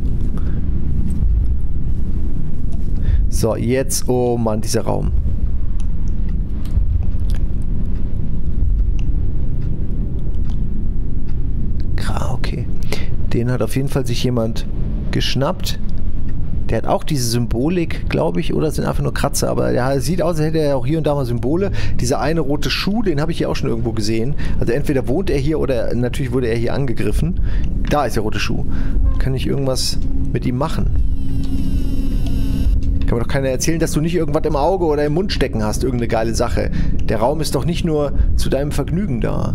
So, jetzt, oh Mann, dieser Raum. Okay. Den hat auf jeden Fall sich jemand geschnappt. Der hat auch diese Symbolik, glaube ich, oder sind einfach nur Kratzer, aber der sieht aus, als hätte er auch hier und da mal Symbole. Dieser eine rote Schuh, den habe ich hier auch schon irgendwo gesehen. Also entweder wohnt er hier oder natürlich wurde er hier angegriffen. Da ist der rote Schuh. Kann ich irgendwas mit ihm machen? Kann mir doch keiner erzählen, dass du nicht irgendwas im Auge oder im Mund stecken hast, irgendeine geile Sache. Der Raum ist doch nicht nur zu deinem Vergnügen da.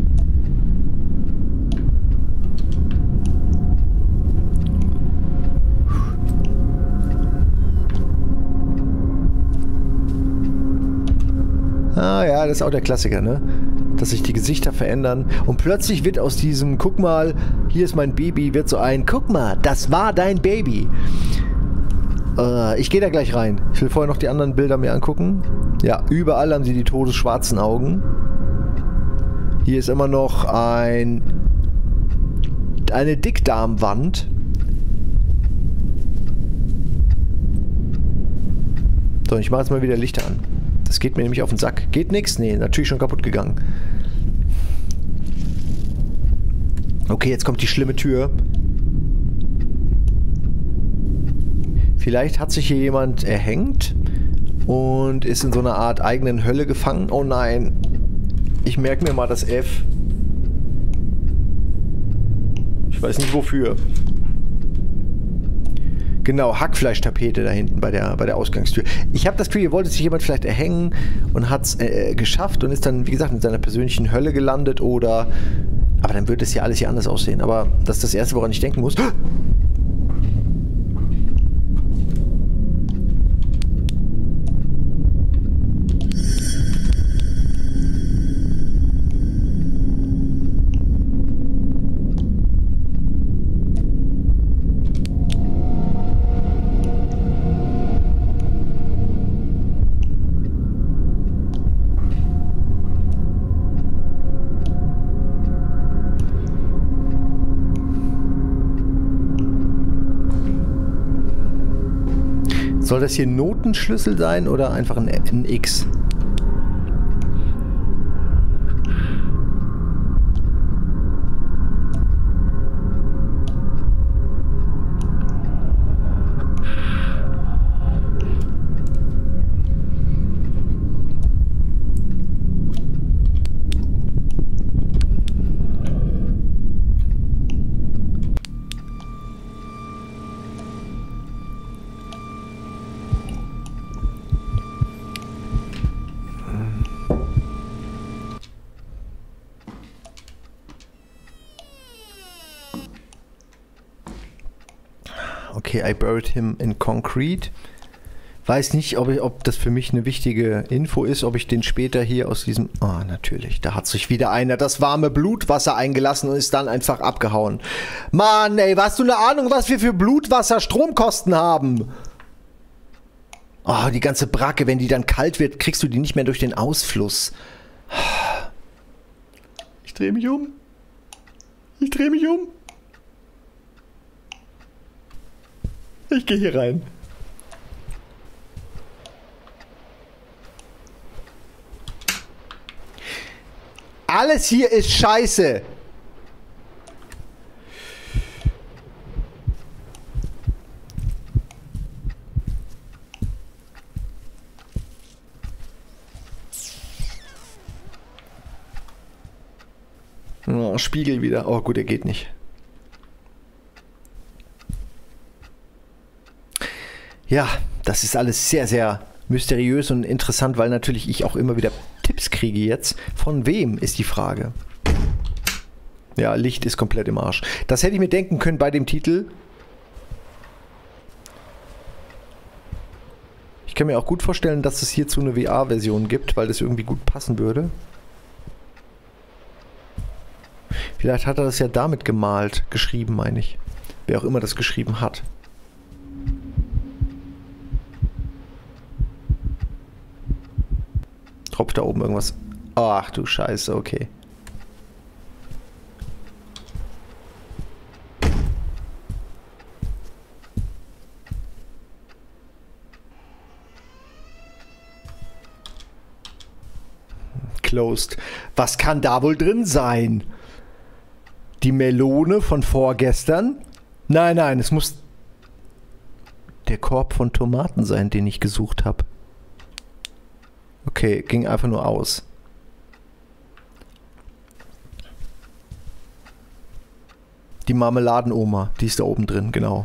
Ah ja, das ist auch der Klassiker, ne? Dass sich die Gesichter verändern. Und plötzlich wird aus diesem, guck mal, hier ist mein Baby, wird so ein, guck mal, das war dein Baby. Äh, ich gehe da gleich rein. Ich will vorher noch die anderen Bilder mir angucken. Ja, überall haben sie die todesschwarzen Augen. Hier ist immer noch ein... eine Dickdarmwand. So, ich mache jetzt mal wieder Lichter an. Das geht mir nämlich auf den Sack. Geht nix? Nee, natürlich schon kaputt gegangen. Okay, jetzt kommt die schlimme Tür. Vielleicht hat sich hier jemand erhängt und ist in so einer Art eigenen Hölle gefangen. Oh nein. Ich merke mir mal das F. Ich weiß nicht wofür. Genau, Hackfleischtapete da hinten bei der, bei der Ausgangstür. Ich habe das Gefühl, hier wollte sich jemand vielleicht erhängen und hat es äh, geschafft und ist dann, wie gesagt, in seiner persönlichen Hölle gelandet oder... Aber dann wird es ja alles hier anders aussehen. Aber das ist das Erste, woran ich denken muss. Soll das hier ein Notenschlüssel sein oder einfach ein, ein X? Okay, I buried him in concrete. Weiß nicht, ob, ich, ob das für mich eine wichtige Info ist, ob ich den später hier aus diesem... Ah, oh, natürlich, da hat sich wieder einer das warme Blutwasser eingelassen und ist dann einfach abgehauen. Mann, ey, hast du eine Ahnung, was wir für Blutwasser Stromkosten haben? Oh, die ganze Bracke, wenn die dann kalt wird, kriegst du die nicht mehr durch den Ausfluss. Ich drehe mich um. Ich drehe mich um. Ich gehe hier rein. Alles hier ist scheiße. Oh, Spiegel wieder. Oh gut, er geht nicht. Ja, das ist alles sehr, sehr mysteriös und interessant, weil natürlich ich auch immer wieder Tipps kriege jetzt. Von wem ist die Frage? Ja, Licht ist komplett im Arsch. Das hätte ich mir denken können bei dem Titel. Ich kann mir auch gut vorstellen, dass es hierzu eine V R-Version gibt, weil das irgendwie gut passen würde. Vielleicht hat er das ja damit gemalt, geschrieben, meine ich. Wer auch immer das geschrieben hat. Tropft da oben irgendwas. Ach du Scheiße, okay. Closed. Was kann da wohl drin sein? Die Melone von vorgestern? Nein, nein, es muss der Korb von Tomaten sein, den ich gesucht habe. Okay, ging einfach nur aus. Die Marmeladenoma, die ist da oben drin, genau.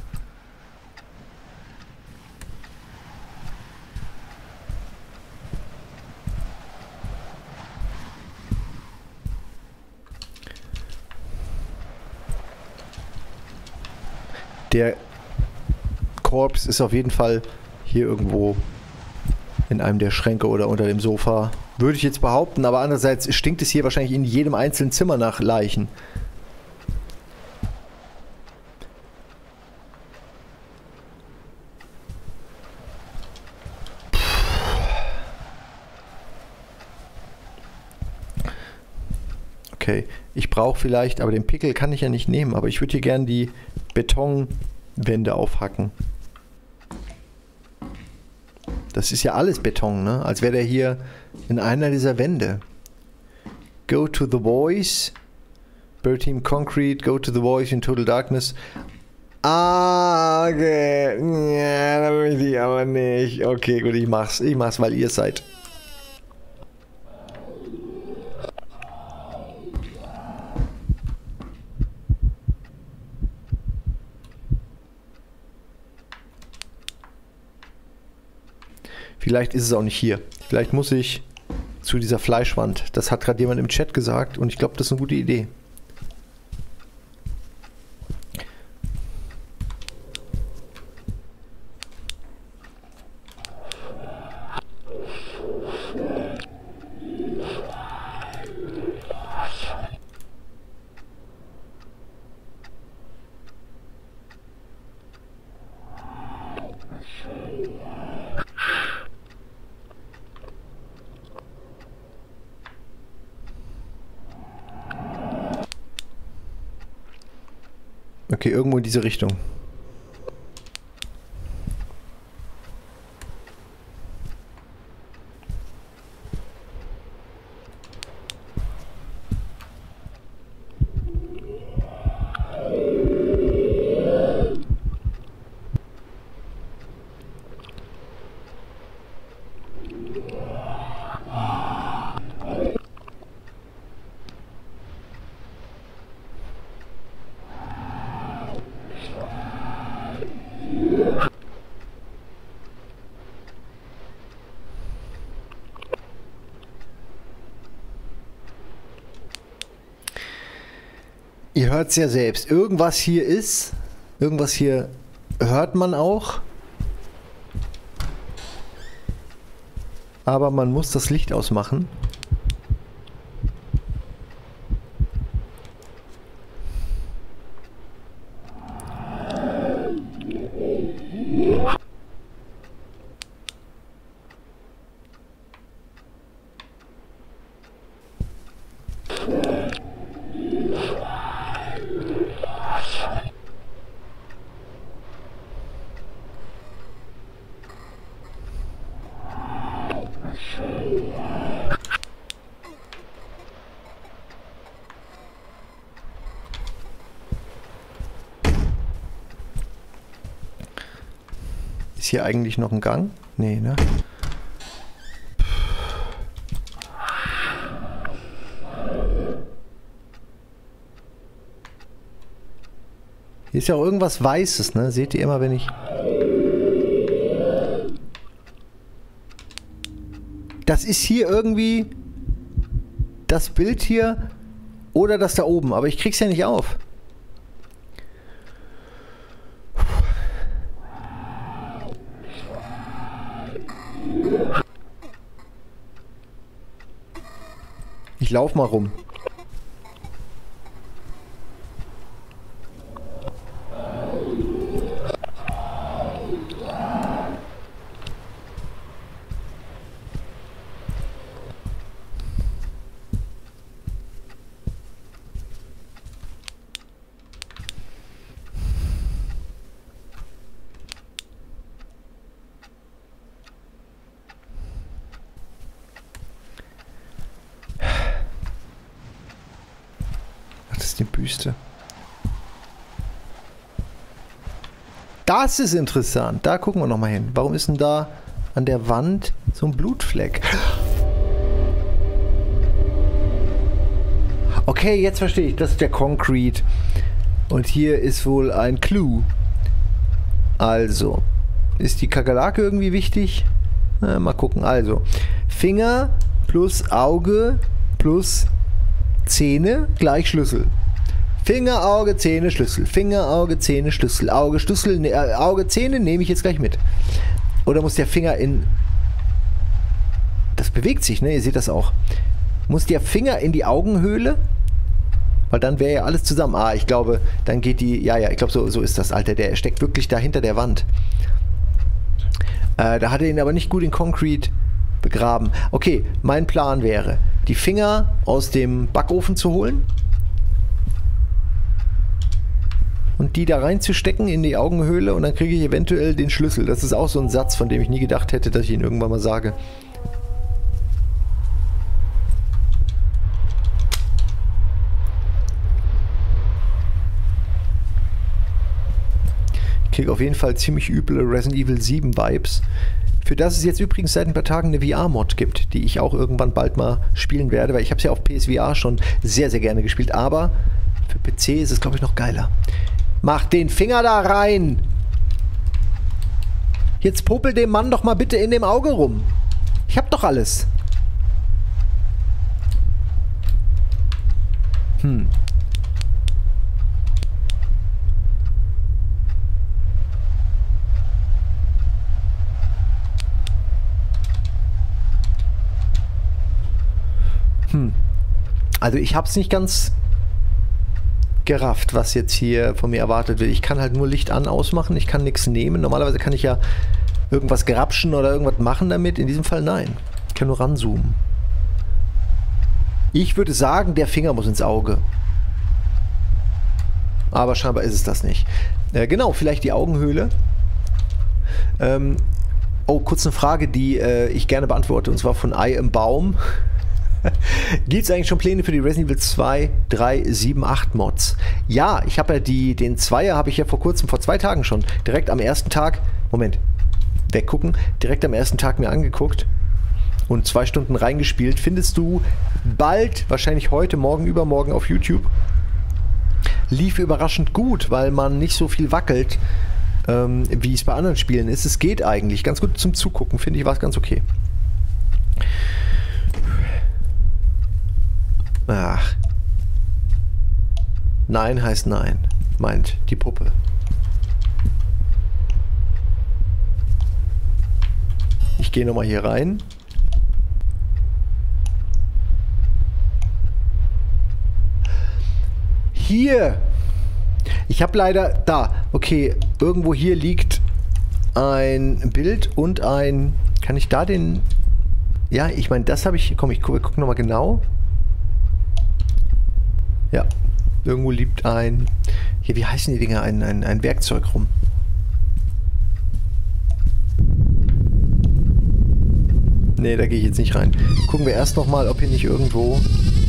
Der Korb ist auf jeden Fall hier irgendwo in einem der Schränke oder unter dem Sofa. Würde ich jetzt behaupten, aber andererseits stinkt es hier wahrscheinlich in jedem einzelnen Zimmer nach Leichen. Okay, ich brauche vielleicht, aber den Pickel kann ich ja nicht nehmen, aber ich würde hier gerne die Betonwände aufhacken. Das ist ja alles Beton, ne? Als wäre der hier in einer dieser Wände. Go to the voice. Bird Team Concrete. Go to the voice in total darkness. Ah, okay. Ja, da möchte ich aber nicht. Okay, gut, ich mach's. Ich mach's, weil ihr seid. Vielleicht ist es auch nicht hier. Vielleicht muss ich zu dieser Fleischwand. Das hat gerade jemand im Chat gesagt und ich glaube, das ist eine gute Idee. Okay, irgendwo in diese Richtung. Ihr hört es ja selbst. Irgendwas hier ist. Irgendwas hier hört man auch. Aber man muss das Licht ausmachen. Ist hier eigentlich noch ein Gang? Nee, ne? Hier ist ja auch irgendwas Weißes, ne? Seht ihr immer, wenn ich... Das ist hier irgendwie... Das Bild hier oder das da oben. Aber ich krieg's ja nicht auf. Ich lauf mal rum. Die Büste. Das ist interessant. Da gucken wir noch mal hin. Warum ist denn da an der Wand so ein Blutfleck? Okay, jetzt verstehe ich. Das ist der Concrete. Und hier ist wohl ein Clou. Also, ist die Kakerlake irgendwie wichtig? Na, mal gucken. Also, Finger plus Auge plus Zähne gleich Schlüssel. Finger, Auge, Zähne, Schlüssel. Finger, Auge, Zähne, Schlüssel. Auge, Schlüssel, ne, äh, Auge, Zähne nehme ich jetzt gleich mit. Oder muss der Finger in... Das bewegt sich, ne? Ihr seht das auch. Muss der Finger in die Augenhöhle? Weil dann wäre ja alles zusammen. Ah, ich glaube, dann geht die... Ja, ja, ich glaube, so, so ist das, Alter. Der steckt wirklich da hinter der Wand. Äh, da hat er ihn aber nicht gut in Concrete begraben. Okay, mein Plan wäre, die Finger aus dem Backofen zu holen und die da reinzustecken in die Augenhöhle und dann kriege ich eventuell den Schlüssel. Das ist auch so ein Satz, von dem ich nie gedacht hätte, dass ich ihn irgendwann mal sage. Ich kriege auf jeden Fall ziemlich üble Resident Evil sieben Vibes. Für das es jetzt übrigens seit ein paar Tagen eine V R-Mod gibt, die ich auch irgendwann bald mal spielen werde, weil ich habe es ja auf P S V R schon sehr, sehr gerne gespielt, aber für P C ist es, glaube ich, noch geiler. Mach den Finger da rein! Jetzt popel dem Mann doch mal bitte in dem Auge rum. Ich hab doch alles. Hm. Hm. Also ich hab's nicht ganz gerafft, was jetzt hier von mir erwartet wird. Ich kann halt nur Licht an, ausmachen, ich kann nichts nehmen. Normalerweise kann ich ja irgendwas grapschen oder irgendwas machen damit. In diesem Fall nein. Ich kann nur ranzoomen. Ich würde sagen, der Finger muss ins Auge. Aber scheinbar ist es das nicht. Äh, genau, vielleicht die Augenhöhle. Ähm, oh, kurz eine Frage, die äh, ich gerne beantworte. Und zwar von I am Baum. Gibt es eigentlich schon Pläne für die Resident Evil zwei, drei, sieben, acht Mods? Ja, ich habe ja die, den Zweier habe ich ja vor kurzem, vor zwei Tagen schon, direkt am ersten Tag, Moment, weggucken, direkt am ersten Tag mir angeguckt und zwei Stunden reingespielt. Findest du bald, wahrscheinlich heute, morgen, übermorgen auf YouTube. Lief überraschend gut, weil man nicht so viel wackelt, ähm, wie es bei anderen Spielen ist. Es geht eigentlich ganz gut zum Zugucken, finde ich, war es ganz okay. Ach. Nein heißt nein, meint die Puppe. Ich gehe nochmal hier rein. Hier! Ich habe leider... Da, okay, irgendwo hier liegt ein Bild und ein... Kann ich da den... Ja, ich meine, das habe ich... Komm, ich gucke guck nochmal genau. Ja, irgendwo liegt ein... Hier, wie heißen die Dinger? Ein, ein, ein Werkzeug rum. Nee, da gehe ich jetzt nicht rein. Gucken wir erst nochmal, ob hier nicht irgendwo...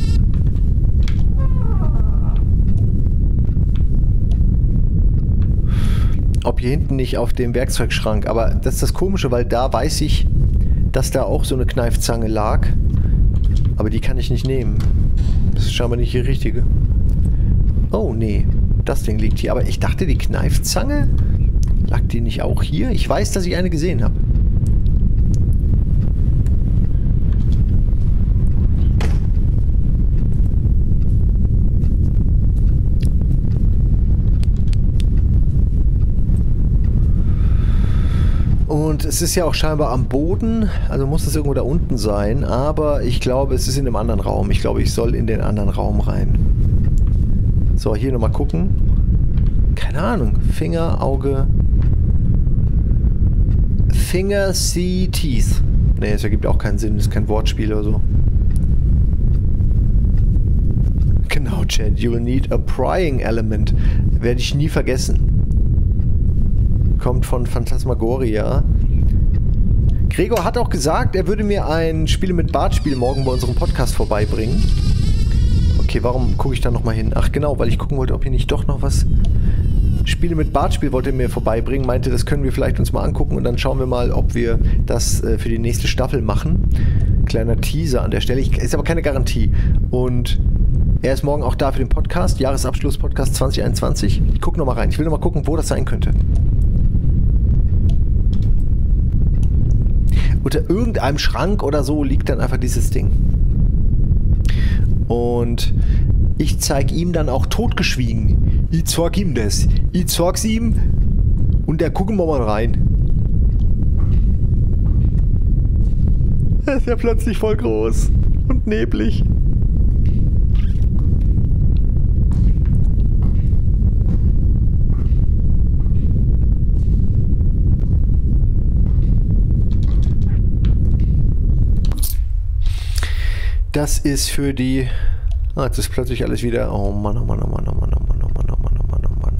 Ob hier hinten nicht auf dem Werkzeugschrank. Aber das ist das Komische, weil da weiß ich, dass da auch so eine Kneifzange lag. Aber die kann ich nicht nehmen. Das ist scheinbar nicht die richtige. Oh, nee. das Ding liegt hier. Aber ich dachte, die Kneifzange lag die nicht auch hier? Ich weiß, dass ich eine gesehen habe. Und es ist ja auch scheinbar am Boden, also muss es irgendwo da unten sein, aber ich glaube, es ist in einem anderen Raum. Ich glaube, ich soll in den anderen Raum rein. So, hier nochmal gucken. Keine Ahnung. Finger, Auge. Finger, see, teeth. Nee, das ergibt auch keinen Sinn, das ist kein Wortspiel oder so. Genau, Chad, you will need a prying element. Werde ich nie vergessen. Kommt von Phantasmagoria. Gregor hat auch gesagt, er würde mir ein Spiele mit Bartspiel morgen bei unserem Podcast vorbeibringen. Okay, warum gucke ich da nochmal hin? Ach genau, weil ich gucken wollte, ob hier nicht doch noch was... Spiele mit Bartspiel wollte er mir vorbeibringen, meinte, das können wir vielleicht uns mal angucken und dann schauen wir mal, ob wir das äh, für die nächste Staffel machen. Kleiner Teaser an der Stelle, ich, ist aber keine Garantie. Und er ist morgen auch da für den Podcast, Jahresabschluss-Podcast zwanzig einundzwanzig. Ich gucke nochmal rein, ich will nochmal gucken, wo das sein könnte. Unter irgendeinem Schrank oder so liegt dann einfach dieses Ding. Und ich zeige ihm dann auch totgeschwiegen. Ich zeig ihm das. Ich zeig's ihm und da gucken wir mal rein. Er ist ja plötzlich voll groß und neblig. Das ist für die... Ah, jetzt ist plötzlich alles wieder... Oh Mann, oh Mann, oh Mann, oh Mann, oh Mann, oh Mann, oh Mann, oh Mann, oh Mann.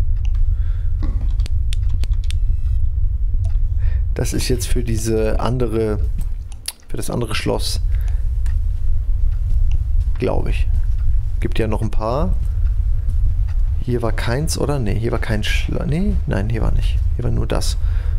Das ist jetzt für diese andere... Für das andere Schloss. Glaube ich. Gibt ja noch ein paar. Hier war keins, oder? Ne, hier war kein Schloss. Nee, nein, hier war nicht. Hier war nur das.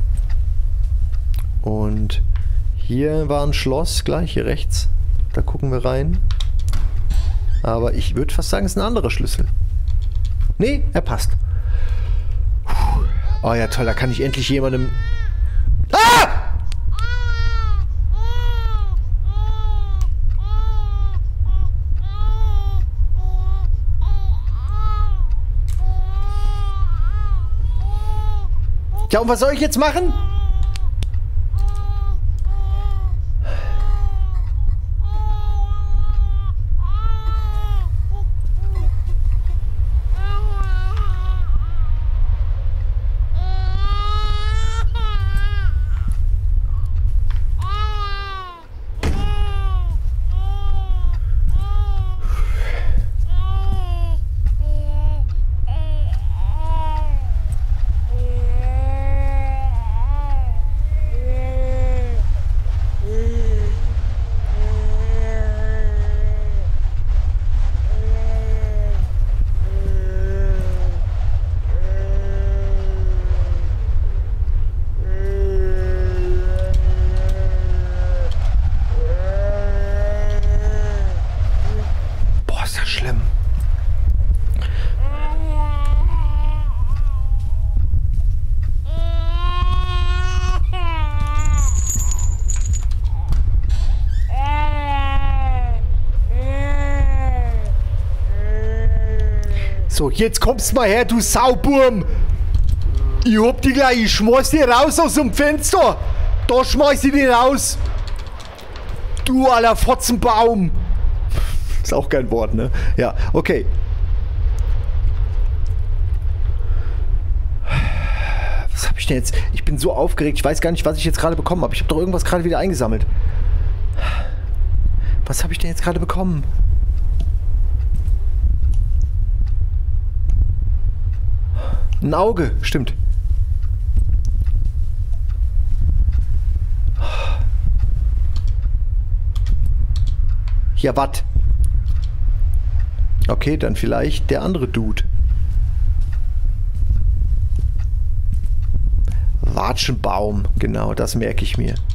Und hier war ein Schloss, gleich hier rechts. Da gucken wir rein. Aber ich würde fast sagen, es ist ein anderer Schlüssel. Nee, er passt. Puh. Oh ja, toll, da kann ich endlich jemandem... Ah! Ja, und was soll ich jetzt machen? So, jetzt kommst mal her, du Sauburm! Ich hab die gleich, ich schmeiß die raus aus dem Fenster! Da schmeiß ich die raus! Du aller Fotzenbaum! Ist auch kein Wort, ne? Ja, okay. Was hab ich denn jetzt? Ich bin so aufgeregt, ich weiß gar nicht, was ich jetzt gerade bekommen habe. Ich habe doch irgendwas gerade wieder eingesammelt. Was habe ich denn jetzt gerade bekommen? Ein Auge, stimmt. Ja, wat? Okay, dann vielleicht der andere Dude. Watschenbaum, genau, das merke ich mir.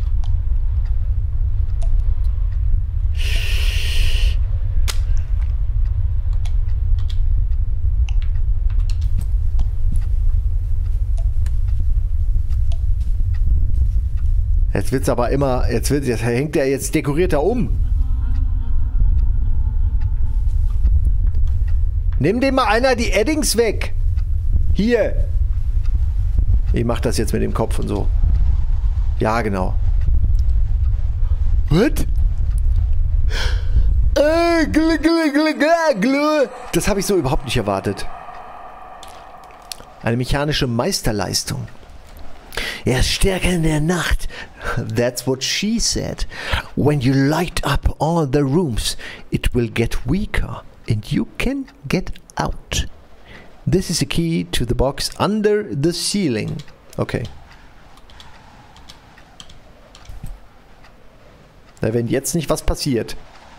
Jetzt wird's aber immer, jetzt wird, jetzt hängt er, jetzt dekoriert er um. Nimm dem mal einer die Eddings weg. Hier. Ich mach das jetzt mit dem Kopf und so. Ja, genau. Was? Das habe ich so überhaupt nicht erwartet. Eine mechanische Meisterleistung. Er ist stärker in der Nacht. That's what she said. When you light up all the rooms, it will get weaker and you can get out. This is the key to the box under the ceiling. Okay. Na, wenn jetzt nicht was passiert.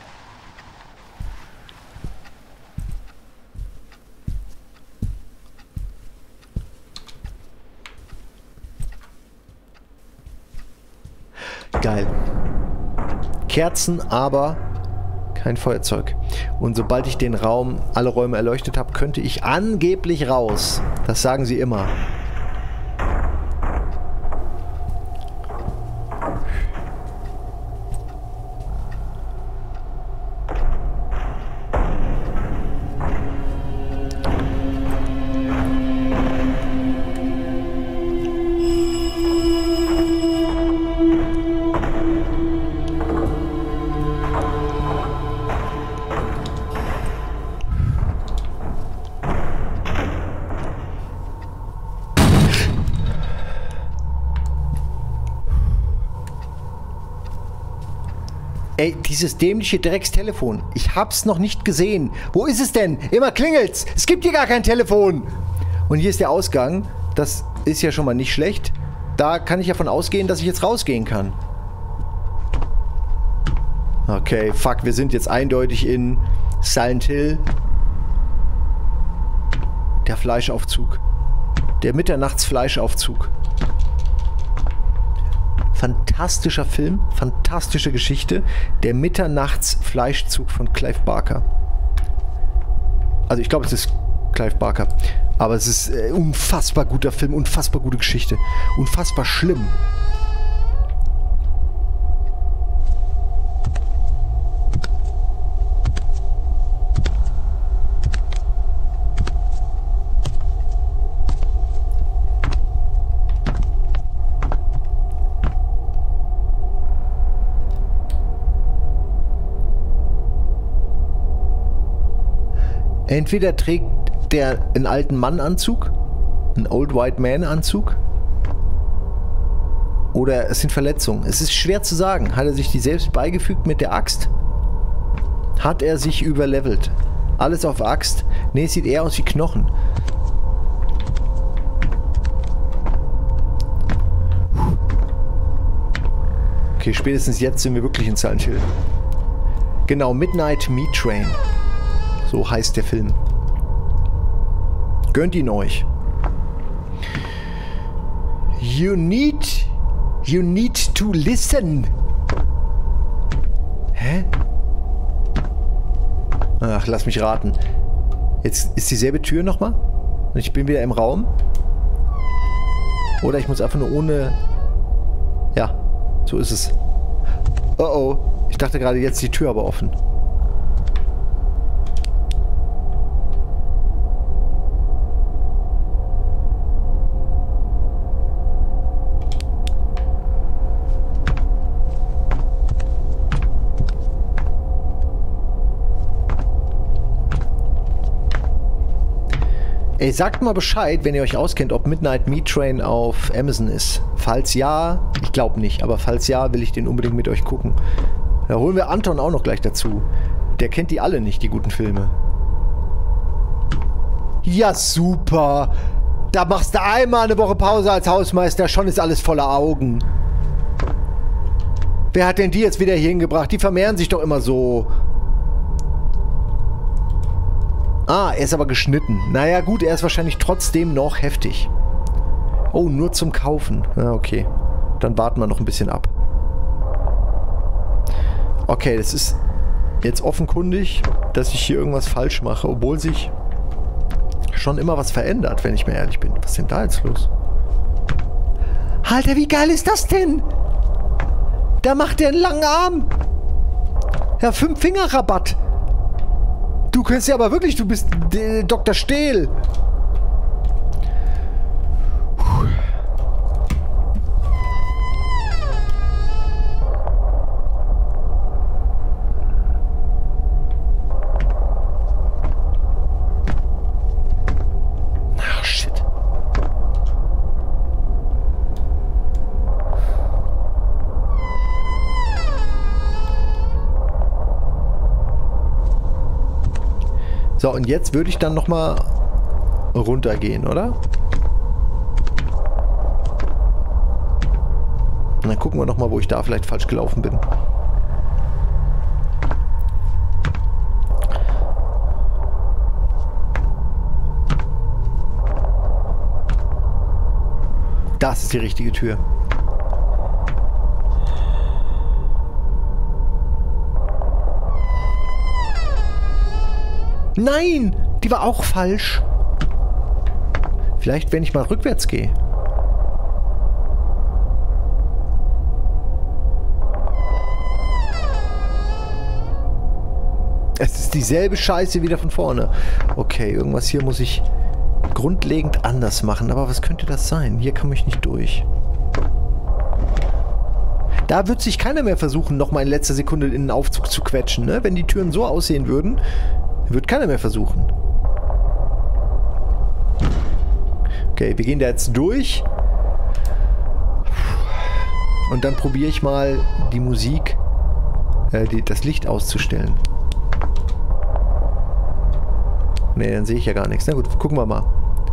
Geil. Kerzen, aber kein Feuerzeug. Und sobald ich den Raum, alle Räume erleuchtet habe, könnte ich angeblich raus. Das sagen sie immer. Ey, dieses dämliche Dreckstelefon. Ich hab's noch nicht gesehen. Wo ist es denn? Immer klingelt's. Es gibt hier gar kein Telefon. Und hier ist der Ausgang. Das ist ja schon mal nicht schlecht. Da kann ich ja von ausgehen, dass ich jetzt rausgehen kann. Okay, fuck. Wir sind jetzt eindeutig in Silent Hill. Der Fleischaufzug. Der Mitternachtsfleischaufzug. Fantastischer Film, fantastische Geschichte. Der Mitternachtsfleischzug von Clive Barker. Also ich glaube, es ist Clive Barker. Aber es ist äh, unfassbar guter Film, unfassbar gute Geschichte. Unfassbar schlimm. Entweder trägt der einen alten Mann-Anzug, einen Old White Man-Anzug, oder es sind Verletzungen. Es ist schwer zu sagen. Hat er sich die selbst beigefügt mit der Axt? Hat er sich überlevelt? Alles auf Axt? Ne, es sieht eher aus wie Knochen. Okay, spätestens jetzt sind wir wirklich in Silent Hill. Genau, Midnight Meat Train. So heißt der Film. Gönnt ihn euch. You need... You need to listen. Hä? Ach, lass mich raten. Jetzt ist dieselbe Tür nochmal? Und ich bin wieder im Raum? Oder ich muss einfach nur ohne... Ja, so ist es. Oh oh. Ich dachte gerade, jetzt ist die Tür aber offen. Ey, sagt mal Bescheid, wenn ihr euch auskennt, ob Midnight Meat Train auf Amazon ist. Falls ja, ich glaube nicht, aber falls ja, will ich den unbedingt mit euch gucken. Da holen wir Anton auch noch gleich dazu. Der kennt die alle nicht, die guten Filme. Ja, super. Da machst du einmal eine Woche Pause als Hausmeister, schon ist alles voller Augen. Wer hat denn die jetzt wieder hier hingebracht? Die vermehren sich doch immer so. Ah, er ist aber geschnitten. Naja gut, er ist wahrscheinlich trotzdem noch heftig. Oh, nur zum Kaufen. Ja, okay. Dann warten wir noch ein bisschen ab. Okay, das ist jetzt offenkundig, dass ich hier irgendwas falsch mache, obwohl sich schon immer was verändert, wenn ich mir ehrlich bin. Was ist denn da jetzt los? Alter, wie geil ist das denn? Da macht der einen langen Arm. Ja, Fünf-Finger-Rabatt. Du kannst ja aber wirklich, du bist äh, Doktor Stehl. Ach, shit. So, und jetzt würde ich dann nochmal runtergehen, oder? Und dann gucken wir nochmal, wo ich da vielleicht falsch gelaufen bin. Das ist die richtige Tür. Nein! Die war auch falsch. Vielleicht, wenn ich mal rückwärts gehe. Es ist dieselbe Scheiße wieder von vorne. Okay, irgendwas hier muss ich grundlegend anders machen. Aber was könnte das sein? Hier komme ich nicht durch. Da wird sich keiner mehr versuchen, nochmal in letzter Sekunde in den Aufzug zu quetschen. Ne? Wenn die Türen so aussehen würden, wird keiner mehr versuchen. Okay, wir gehen da jetzt durch. Und dann probiere ich mal die Musik, äh, die, das Licht auszustellen. Ne, dann sehe ich ja gar nichts. Na gut, gucken wir mal.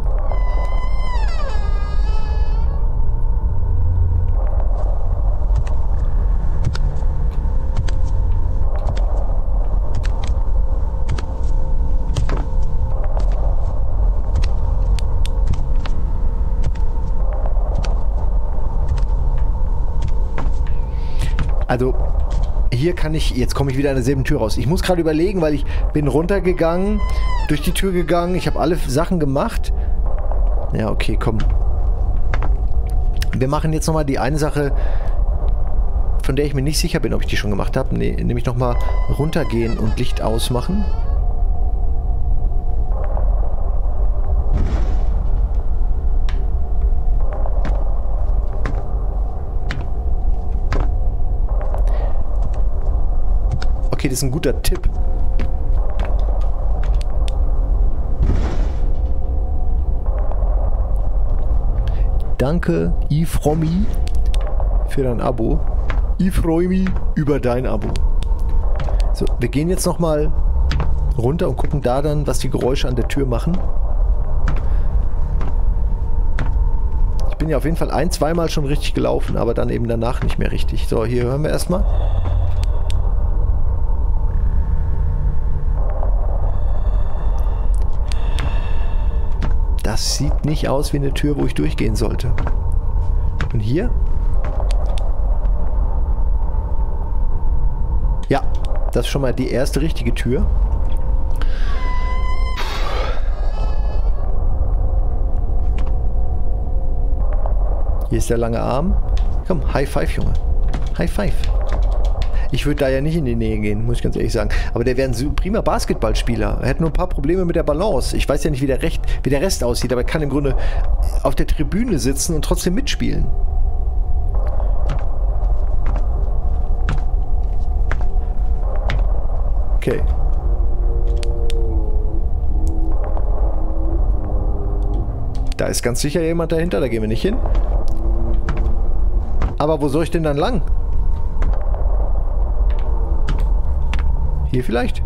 Also, hier kann ich... Jetzt komme ich wieder an derselben Tür raus. Ich muss gerade überlegen, weil ich bin runtergegangen, durch die Tür gegangen. Ich habe alle Sachen gemacht. Ja, okay, komm. Wir machen jetzt nochmal die eine Sache, von der ich mir nicht sicher bin, ob ich die schon gemacht habe. Nee, nämlich nochmal runtergehen und Licht ausmachen. Okay, das ist ein guter Tipp. Danke, Ifromi, für dein Abo. Ich freue mich über dein Abo. So, wir gehen jetzt nochmal runter und gucken da dann, was die Geräusche an der Tür machen. Ich bin ja auf jeden Fall ein-, zweimal schon richtig gelaufen, aber dann eben danach nicht mehr richtig. So, hier hören wir erstmal. Das sieht nicht aus wie eine Tür, wo ich durchgehen sollte. Und hier? Ja, das ist schon mal die erste richtige Tür. Hier ist der lange Arm. Komm, High Five, Junge. High Five. Ich würde da ja nicht in die Nähe gehen, muss ich ganz ehrlich sagen. Aber der wäre ein prima Basketballspieler. Er hat nur ein paar Probleme mit der Balance. Ich weiß ja nicht, wie der, Recht, wie der Rest aussieht, aber er kann im Grunde auf der Tribüne sitzen und trotzdem mitspielen. Okay. Da ist ganz sicher jemand dahinter, da gehen wir nicht hin. Aber wo soll ich denn dann lang? Hier vielleicht?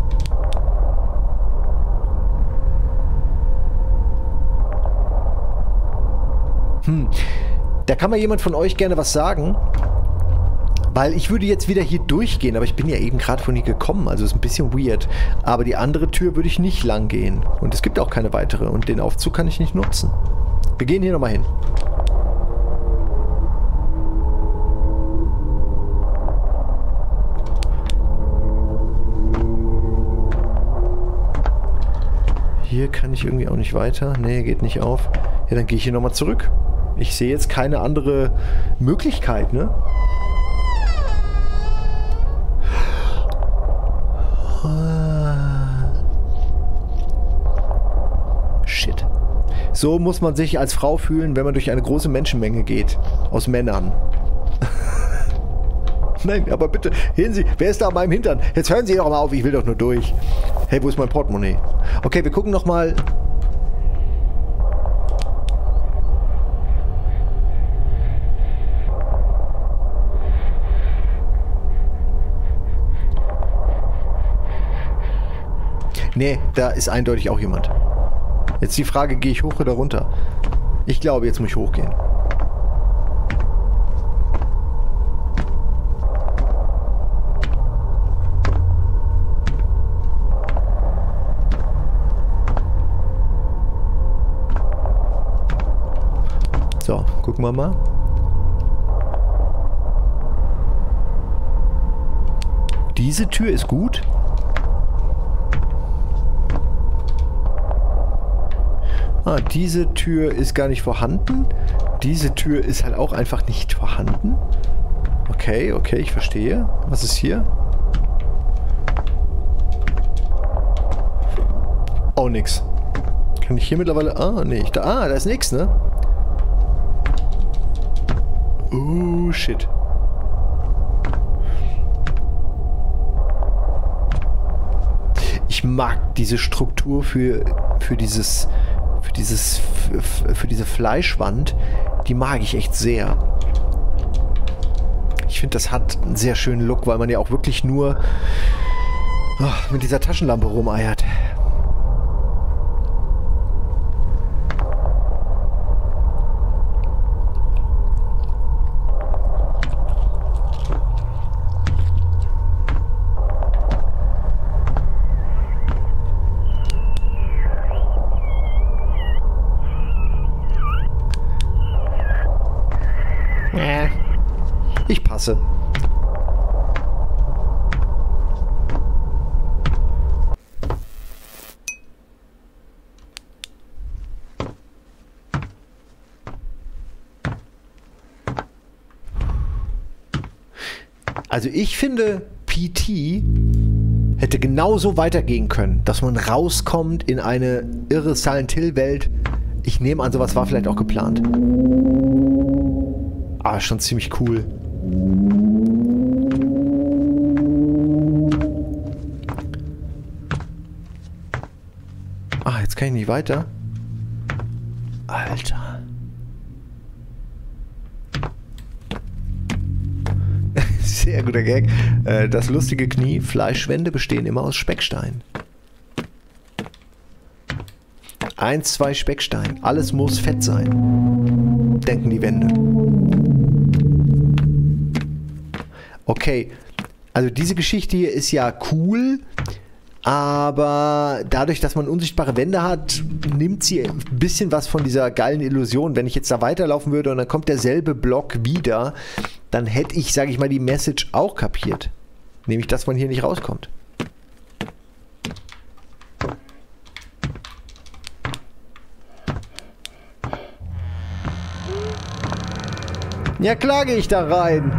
Hm. Da kann mal jemand von euch gerne was sagen. Weil ich würde jetzt wieder hier durchgehen, aber ich bin ja eben gerade von hier gekommen, also ist ein bisschen weird. Aber die andere Tür würde ich nicht lang gehen. Und es gibt auch keine weitere und den Aufzug kann ich nicht nutzen. Wir gehen hier nochmal hin. Hier kann ich irgendwie auch nicht weiter. Nee, geht nicht auf. Ja, dann gehe ich hier nochmal zurück. Ich sehe jetzt keine andere Möglichkeit, ne? So muss man sich als Frau fühlen, wenn man durch eine große Menschenmenge geht. Aus Männern. Nein, aber bitte, hören Sie, wer ist da an meinem Hintern? Jetzt hören Sie doch mal auf, ich will doch nur durch. Hey, wo ist mein Portemonnaie? Okay, wir gucken nochmal. Nee, da ist eindeutig auch jemand. Jetzt die Frage, gehe ich hoch oder runter? Ich glaube, jetzt muss ich hochgehen. So, gucken wir mal. Diese Tür ist gut. Ah, diese Tür ist gar nicht vorhanden. Diese Tür ist halt auch einfach nicht vorhanden. Okay, okay, ich verstehe. Was ist hier? Oh, nix. Kann ich hier mittlerweile... Ah, nee. Da, ah, da ist nix, ne? Oh, shit. Ich mag diese Struktur für, für dieses... Für dieses... Für diese Fleischwand. Die mag ich echt sehr. Ich finde, das hat einen sehr schönen Look, weil man ja auch wirklich nur oh, mit dieser Taschenlampe rumeiert. Ich passe. Also ich finde, P T hätte genauso weitergehen können, dass man rauskommt in eine irre Silent Hill Welt. Ich nehme an, sowas war vielleicht auch geplant. Ah, schon ziemlich cool. Ah, jetzt kann ich nicht weiter. Alter. Sehr guter Gag. Äh, das lustige Knie. Fleischwände bestehen immer aus Speckstein. Eins, zwei Speckstein. Alles muss fett sein. Denken die Wände. Okay. Also diese Geschichte hier ist ja cool, aber dadurch, dass man unsichtbare Wände hat, nimmt sie ein bisschen was von dieser geilen Illusion. Wenn ich jetzt da weiterlaufen würde und dann kommt derselbe Block wieder, dann hätte ich, sage ich mal, die Message auch kapiert. Nämlich, dass man hier nicht rauskommt. Ja, klar gehe ich da rein.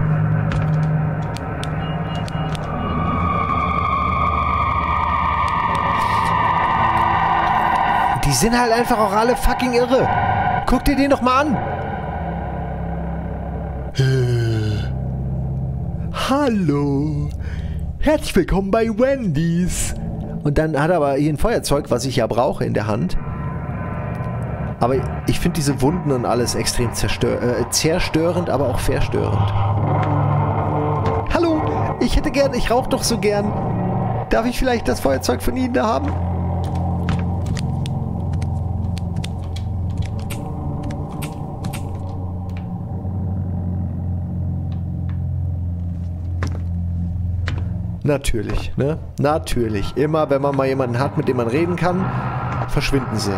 Die sind halt einfach auch alle fucking irre. Guck dir den doch mal an. Hallo. Herzlich willkommen bei Wendy's. Und dann hat er aber hier ein Feuerzeug, was ich ja brauche, in der Hand. Aber ich finde diese Wunden und alles extrem zerstör äh, zerstörend, aber auch verstörend. Hallo, ich hätte gern, ich rauche doch so gern. Darf ich vielleicht das Feuerzeug von Ihnen da haben? Natürlich, ne? Natürlich. Immer, wenn man mal jemanden hat, mit dem man reden kann, verschwinden sie.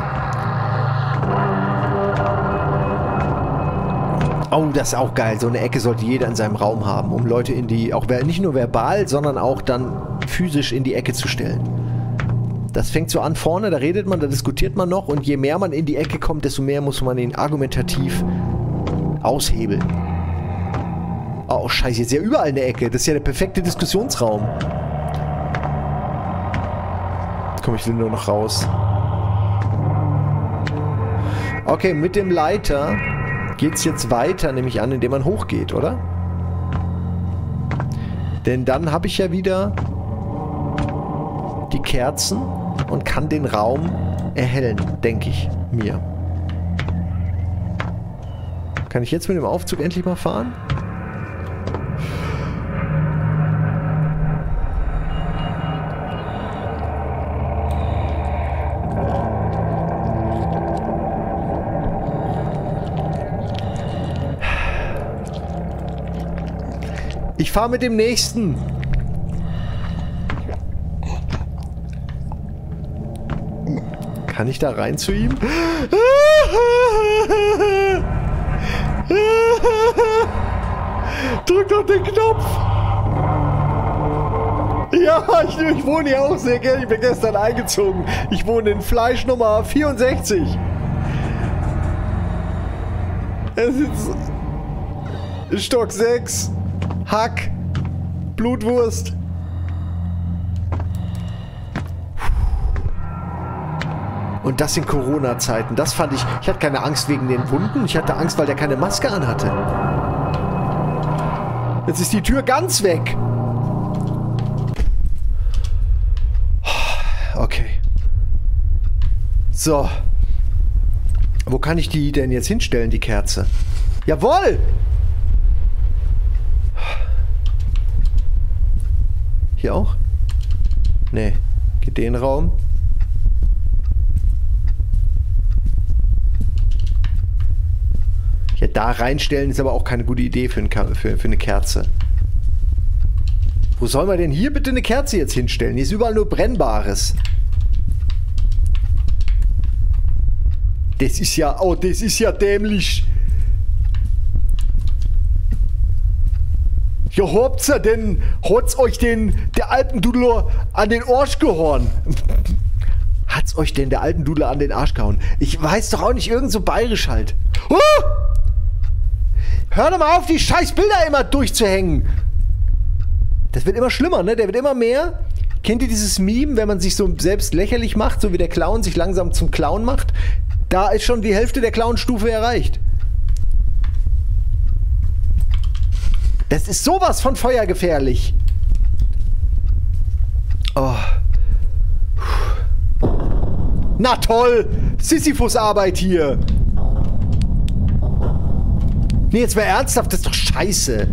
Oh, das ist auch geil. So eine Ecke sollte jeder in seinem Raum haben, um Leute in die, auch nicht nur verbal, sondern auch dann physisch in die Ecke zu stellen. Das fängt so an vorne, da redet man, da diskutiert man noch und je mehr man in die Ecke kommt, desto mehr muss man ihn argumentativ aushebeln. Oh, scheiße, jetzt ist ja überall eine Ecke. Das ist ja der perfekte Diskussionsraum. Komm, ich will nur noch raus. Okay, mit dem Leiter geht's jetzt weiter, nehme ich an, indem man hochgeht, oder? Denn dann habe ich ja wieder die Kerzen und kann den Raum erhellen, denke ich mir. Kann ich jetzt mit dem Aufzug endlich mal fahren? Ich fahre mit dem nächsten. Kann ich da rein zu ihm? Drück doch den Knopf! Ja, ich, ich wohne hier auch sehr gerne. Ich bin gestern eingezogen. Ich wohne in Fleisch Nummer vierundsechzig. Es ist Stock sechs. Hack. Blutwurst. Und das in Corona-Zeiten. Das fand ich... Ich hatte keine Angst wegen den Wunden. Ich hatte Angst, weil der keine Maske anhatte. Jetzt ist die Tür ganz weg. Okay. So. Wo kann ich die denn jetzt hinstellen, die Kerze? Jawohl! Hier auch? Nee. Geht den Raum. Ja, da reinstellen ist aber auch keine gute Idee für, ein für, für eine Kerze. Wo soll man denn hier bitte eine Kerze jetzt hinstellen? Hier ist überall nur Brennbares. Das ist ja... Oh, das ist ja dämlich. Ja, habt's ja denn... Hat's euch denn der Alpendudler an den Arsch gehauen? Hat's euch denn der Alpendudler an den Arsch gehauen? Ich weiß doch auch nicht, irgend so bayerisch halt. Oh! Hör doch mal auf, die scheiß Bilder immer durchzuhängen. Das wird immer schlimmer, ne? Der wird immer mehr. Kennt ihr dieses Meme, wenn man sich so selbst lächerlich macht, so wie der Clown sich langsam zum Clown macht? Da ist schon die Hälfte der Clown-Stufe erreicht. Das ist sowas von feuergefährlich. Oh. Na toll! Sisyphus-Arbeit hier. Nee, jetzt mal ernsthaft, das ist doch scheiße.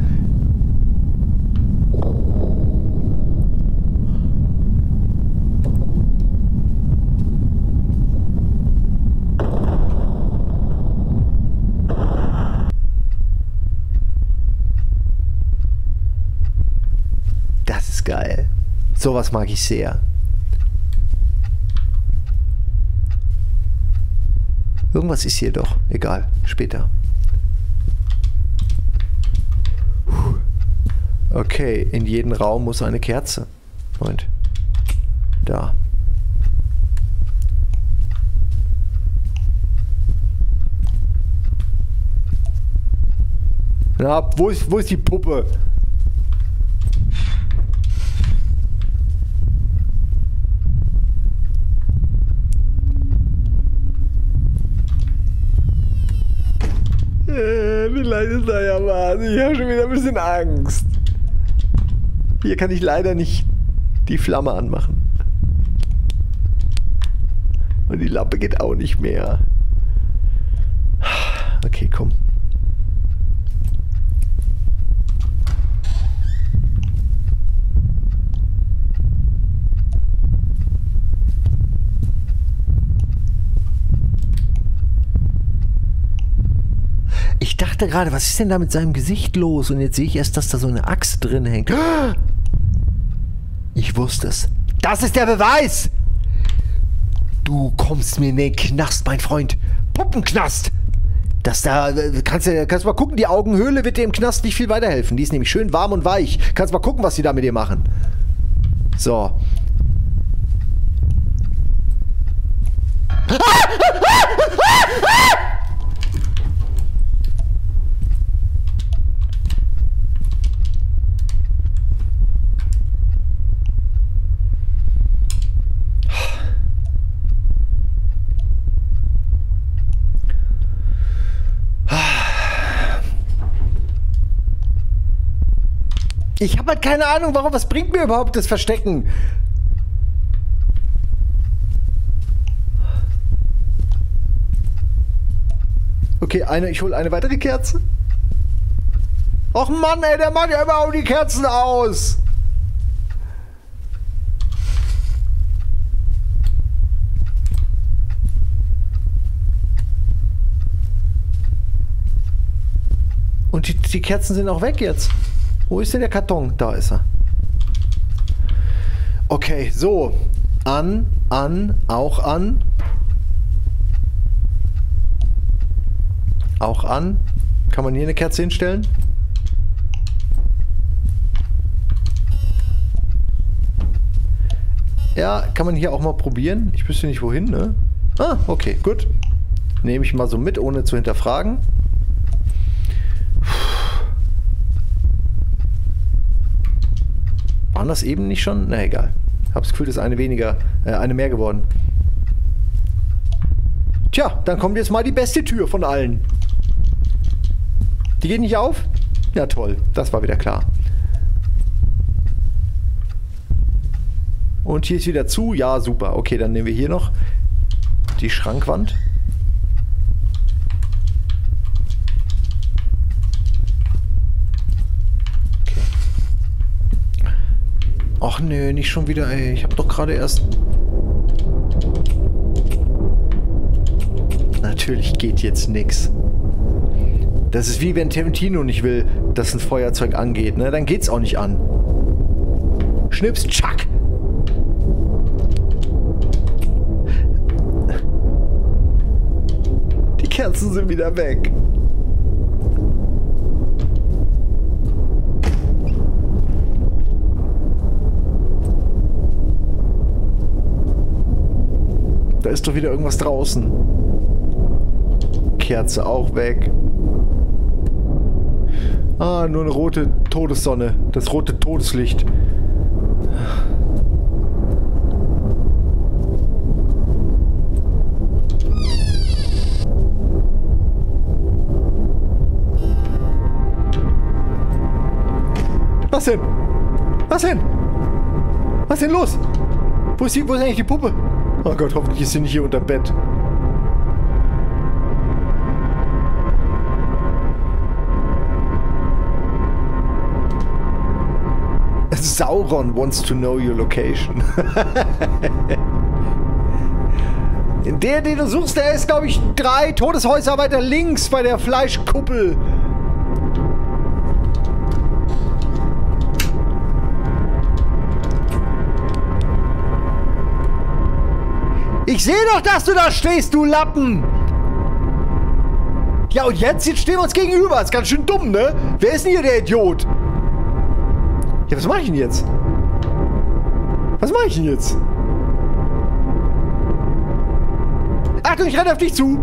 Das ist geil. Sowas mag ich sehr. Irgendwas ist hier doch. Egal. Später. Okay, in jedem Raum muss eine Kerze. Moment. Da. Na, wo ist, wo ist die Puppe? Vielleicht ist da ja was. Ich habe schon wieder ein bisschen Angst. Hier kann ich leider nicht die Flamme anmachen. Und die Lampe geht auch nicht mehr. Okay, komm. Ich dachte gerade, was ist denn da mit seinem Gesicht los? Und jetzt sehe ich erst, dass da so eine Axt drin hängt. Ich wusste es. Das ist der Beweis! Du kommst mir in den Knast, mein Freund. Puppenknast! Das da, kannst du kannst mal gucken, die Augenhöhle wird dir im Knast nicht viel weiterhelfen. Die ist nämlich schön warm und weich. Kannst mal gucken, was die da mit dir machen. So. Ich habe halt keine Ahnung, warum. Was bringt mir überhaupt das Verstecken? Okay, eine, ich hole eine weitere Kerze. Och Mann, ey, der macht ja immer auch die Kerzen aus. Und die, die Kerzen sind auch weg jetzt. Wo ist denn der Karton? Da ist er. Okay, so. An, an, auch an. Auch an. Kann man hier eine Kerze hinstellen? Ja, kann man hier auch mal probieren. Ich wüsste nicht wohin, ne? Ah, okay, gut. Nehme ich mal so mit, ohne zu hinterfragen. Waren das eben nicht schon? Na egal. Hab's Gefühl, das ist eine weniger, äh, eine mehr geworden. Tja, dann kommt jetzt mal die beste Tür von allen. Die geht nicht auf? Ja toll, das war wieder klar. Und hier ist wieder zu. Ja, super. Okay, dann nehmen wir hier noch die Schrankwand. Okay. Ach nö, nicht schon wieder, ey. Ich habe doch gerade erst... Natürlich geht jetzt nix. Das ist wie wenn Tarantino nicht will, dass ein Feuerzeug angeht, ne? Dann geht's auch nicht an. Schnips, tschack! Die Kerzen sind wieder weg. Da ist doch wieder irgendwas draußen. Kerze auch weg. Ah, nur eine rote Todessonne. Das rote Todeslicht. Was denn? Was denn? Was denn los? Wo ist, die, wo ist eigentlich die Puppe? Oh Gott, hoffentlich ist sie nicht hier unterm Bett. Sauron wants to know your location. Der, den du suchst, der ist, glaube ich, drei Todeshäuser weiter links bei der Fleischkuppel. Ich sehe doch, dass du da stehst, du Lappen! Ja, und jetzt? Jetzt stehen wir uns gegenüber. Das ist ganz schön dumm, ne? Wer ist denn hier der Idiot? Ja, was mache ich denn jetzt? Was mache ich denn jetzt? Achtung, ich renne auf dich zu!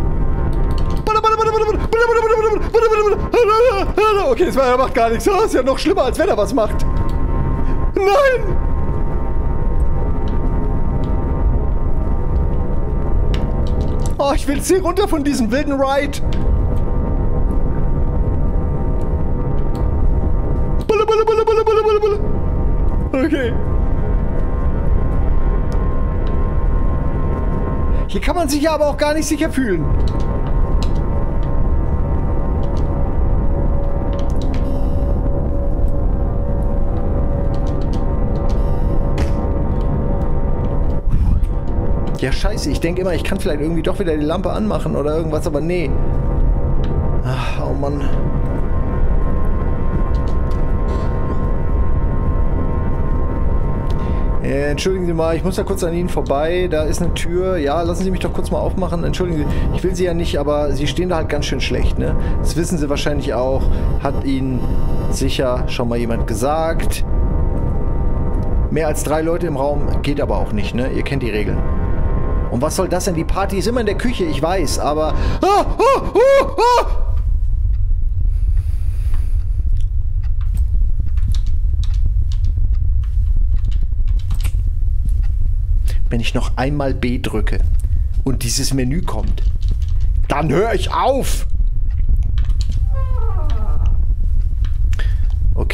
Okay, das macht gar nichts. Das ist ja noch schlimmer, als wenn er was macht. Nein! Oh, ich will jetzt hier runter von diesem wilden Ride. Okay. Hier kann man sich ja aber auch gar nicht sicher fühlen. Ja, scheiße. Ich denke immer, ich kann vielleicht irgendwie doch wieder die Lampe anmachen oder irgendwas, aber nee. Ach, oh Mann. Äh, entschuldigen Sie mal, ich muss da kurz an Ihnen vorbei. Da ist eine Tür. Ja, lassen Sie mich doch kurz mal aufmachen. Entschuldigen Sie, ich will Sie ja nicht, aber Sie stehen da halt ganz schön schlecht, ne? Das wissen Sie wahrscheinlich auch. Hat Ihnen sicher schon mal jemand gesagt. Mehr als drei Leute im Raum geht aber auch nicht, ne? Ihr kennt die Regeln. Und was soll das denn? Die Party ist immer in der Küche, ich weiß, aber... Ah, ah, ah, ah! Wenn ich noch einmal B drücke und dieses Menü kommt, dann höre ich auf!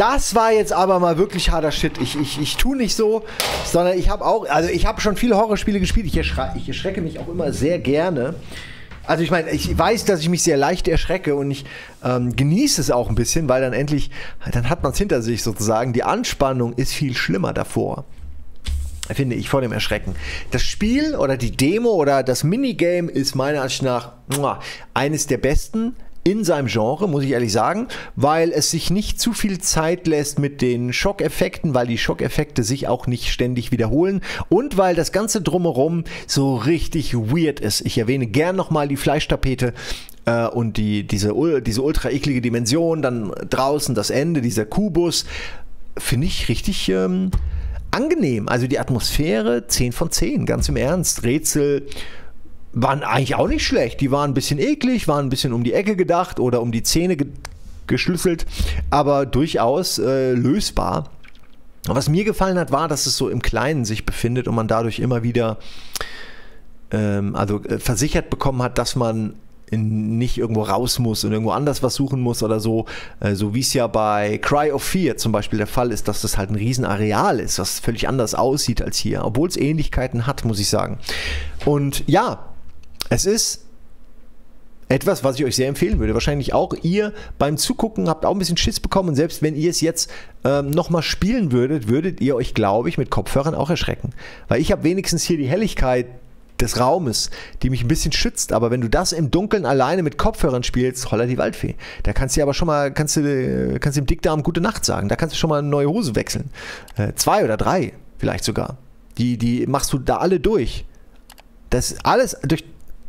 das war jetzt aber mal wirklich harter Shit. Ich, ich, ich tue nicht so, sondern ich habe auch, also ich habe schon viele Horrorspiele gespielt. Ich, erschre ich erschrecke mich auch immer sehr gerne. Also ich meine, ich weiß, dass ich mich sehr leicht erschrecke und ich ähm, genieße es auch ein bisschen, weil dann endlich, dann hat man es hinter sich sozusagen. Die Anspannung ist viel schlimmer davor, finde ich, vor dem Erschrecken. Das Spiel oder die Demo oder das Minigame ist meiner Ansicht nach muah, eines der besten in seinem Genre, muss ich ehrlich sagen, weil es sich nicht zu viel Zeit lässt mit den Schockeffekten, weil die Schockeffekte sich auch nicht ständig wiederholen und weil das Ganze drumherum so richtig weird ist. Ich erwähne gern nochmal die Fleischtapete äh, und die, diese, diese ultra eklige Dimension, dann draußen das Ende, dieser Kubus, finde ich richtig ähm, angenehm. Also die Atmosphäre zehn von zehn, ganz im Ernst. Rätsel waren eigentlich auch nicht schlecht. Die waren ein bisschen eklig, waren ein bisschen um die Ecke gedacht oder um die Zähne ge geschlüsselt, aber durchaus äh, lösbar. Was mir gefallen hat, war, dass es so im Kleinen sich befindet und man dadurch immer wieder ähm, also äh, versichert bekommen hat, dass man in, nicht irgendwo raus muss und irgendwo anders was suchen muss oder so, äh, so wie es ja bei Cry of Fear zum Beispiel der Fall ist, dass das halt ein Riesenareal ist, was völlig anders aussieht als hier, obwohl es Ähnlichkeiten hat, muss ich sagen. Und ja, es ist etwas, was ich euch sehr empfehlen würde. Wahrscheinlich auch ihr beim Zugucken habt auch ein bisschen Schiss bekommen. Und selbst wenn ihr es jetzt ähm, nochmal spielen würdet, würdet ihr euch, glaube ich, mit Kopfhörern auch erschrecken. Weil ich habe wenigstens hier die Helligkeit des Raumes, die mich ein bisschen schützt. Aber wenn du das im Dunkeln alleine mit Kopfhörern spielst, holla die Waldfee. Da kannst du aber schon mal, kannst du, kannst dem Dickdarm gute Nacht sagen. Da kannst du schon mal eine neue Hose wechseln. Äh, zwei oder drei vielleicht sogar. Die, die machst du da alle durch. Das alles durch...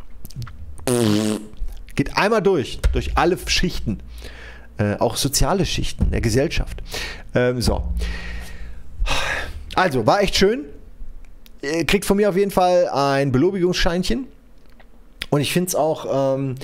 Geht einmal durch, durch alle Schichten, äh, auch soziale Schichten der Gesellschaft. Ähm, so. Also, war echt schön. Ihr kriegt von mir auf jeden Fall ein Belobigungsscheinchen. Und ich finde es auch, ähm,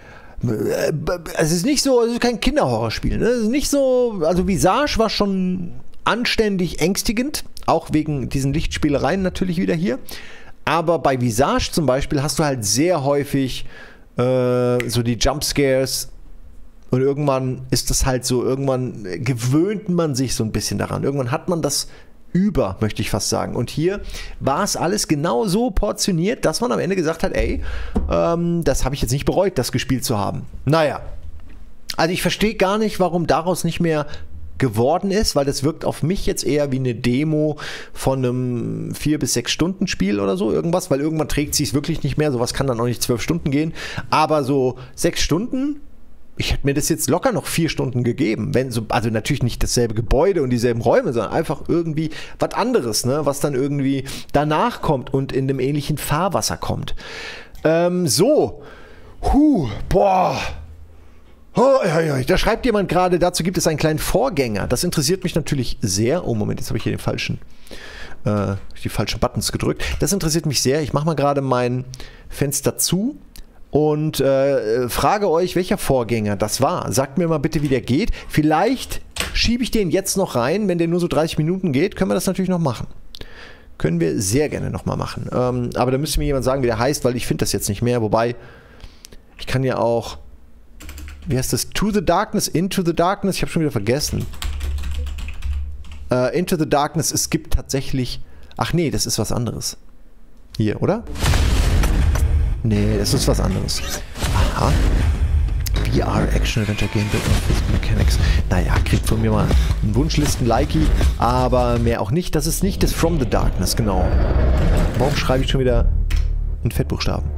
es ist nicht so, es ist kein Kinderhorrorspiel. Ne? Es ist nicht so, also Visage war schon anständig ängstigend, auch wegen diesen Lichtspielereien natürlich wieder hier. Aber bei Visage zum Beispiel hast du halt sehr häufig äh, so die Jumpscares und irgendwann ist das halt so, irgendwann gewöhnt man sich so ein bisschen daran. Irgendwann hat man das über, möchte ich fast sagen. Und hier war es alles genau so portioniert, dass man am Ende gesagt hat, ey, ähm, das habe ich jetzt nicht bereut, das gespielt zu haben. Naja, also ich verstehe gar nicht, warum daraus nicht mehr geworden ist, weil das wirkt auf mich jetzt eher wie eine Demo von einem vier bis sechs Stunden Spiel oder so, irgendwas, weil irgendwann trägt sie es wirklich nicht mehr, sowas kann dann auch nicht zwölf Stunden gehen, aber so sechs Stunden, ich hätte mir das jetzt locker noch vier Stunden gegeben, wenn so, also natürlich nicht dasselbe Gebäude und dieselben Räume, sondern einfach irgendwie was anderes, ne, was dann irgendwie danach kommt und in dem ähnlichen Fahrwasser kommt. Ähm, so, huh, boah, Oh, ja, ja. Da schreibt jemand gerade, dazu gibt es einen kleinen Vorgänger. Das interessiert mich natürlich sehr. Oh, Moment, jetzt habe ich hier den falschen, äh, die falschen Buttons gedrückt. Das interessiert mich sehr. Ich mache mal gerade mein Fenster zu und äh, frage euch, welcher Vorgänger das war. Sagt mir mal bitte, wie der geht. Vielleicht schiebe ich den jetzt noch rein. Wenn der nur so dreißig Minuten geht, können wir das natürlich noch machen. Können wir sehr gerne noch mal machen. Ähm, aber da müsste mir jemand sagen, wie der heißt, weil ich finde das jetzt nicht mehr. Wobei, ich kann ja auch... Wie heißt das? To the Darkness, Into the Darkness? Ich habe schon wieder vergessen. Uh, Into the Darkness, es gibt tatsächlich... Ach nee, das ist was anderes. Hier, oder? Nee, das ist was anderes. Aha. V R Action Adventure Game Build on Physical Mechanics. Naja, kriegt von mir mal einen Wunschlisten-Likey, aber mehr auch nicht. Das ist nicht das From the Darkness, genau. Warum schreibe ich schon wieder in Fettbuchstaben?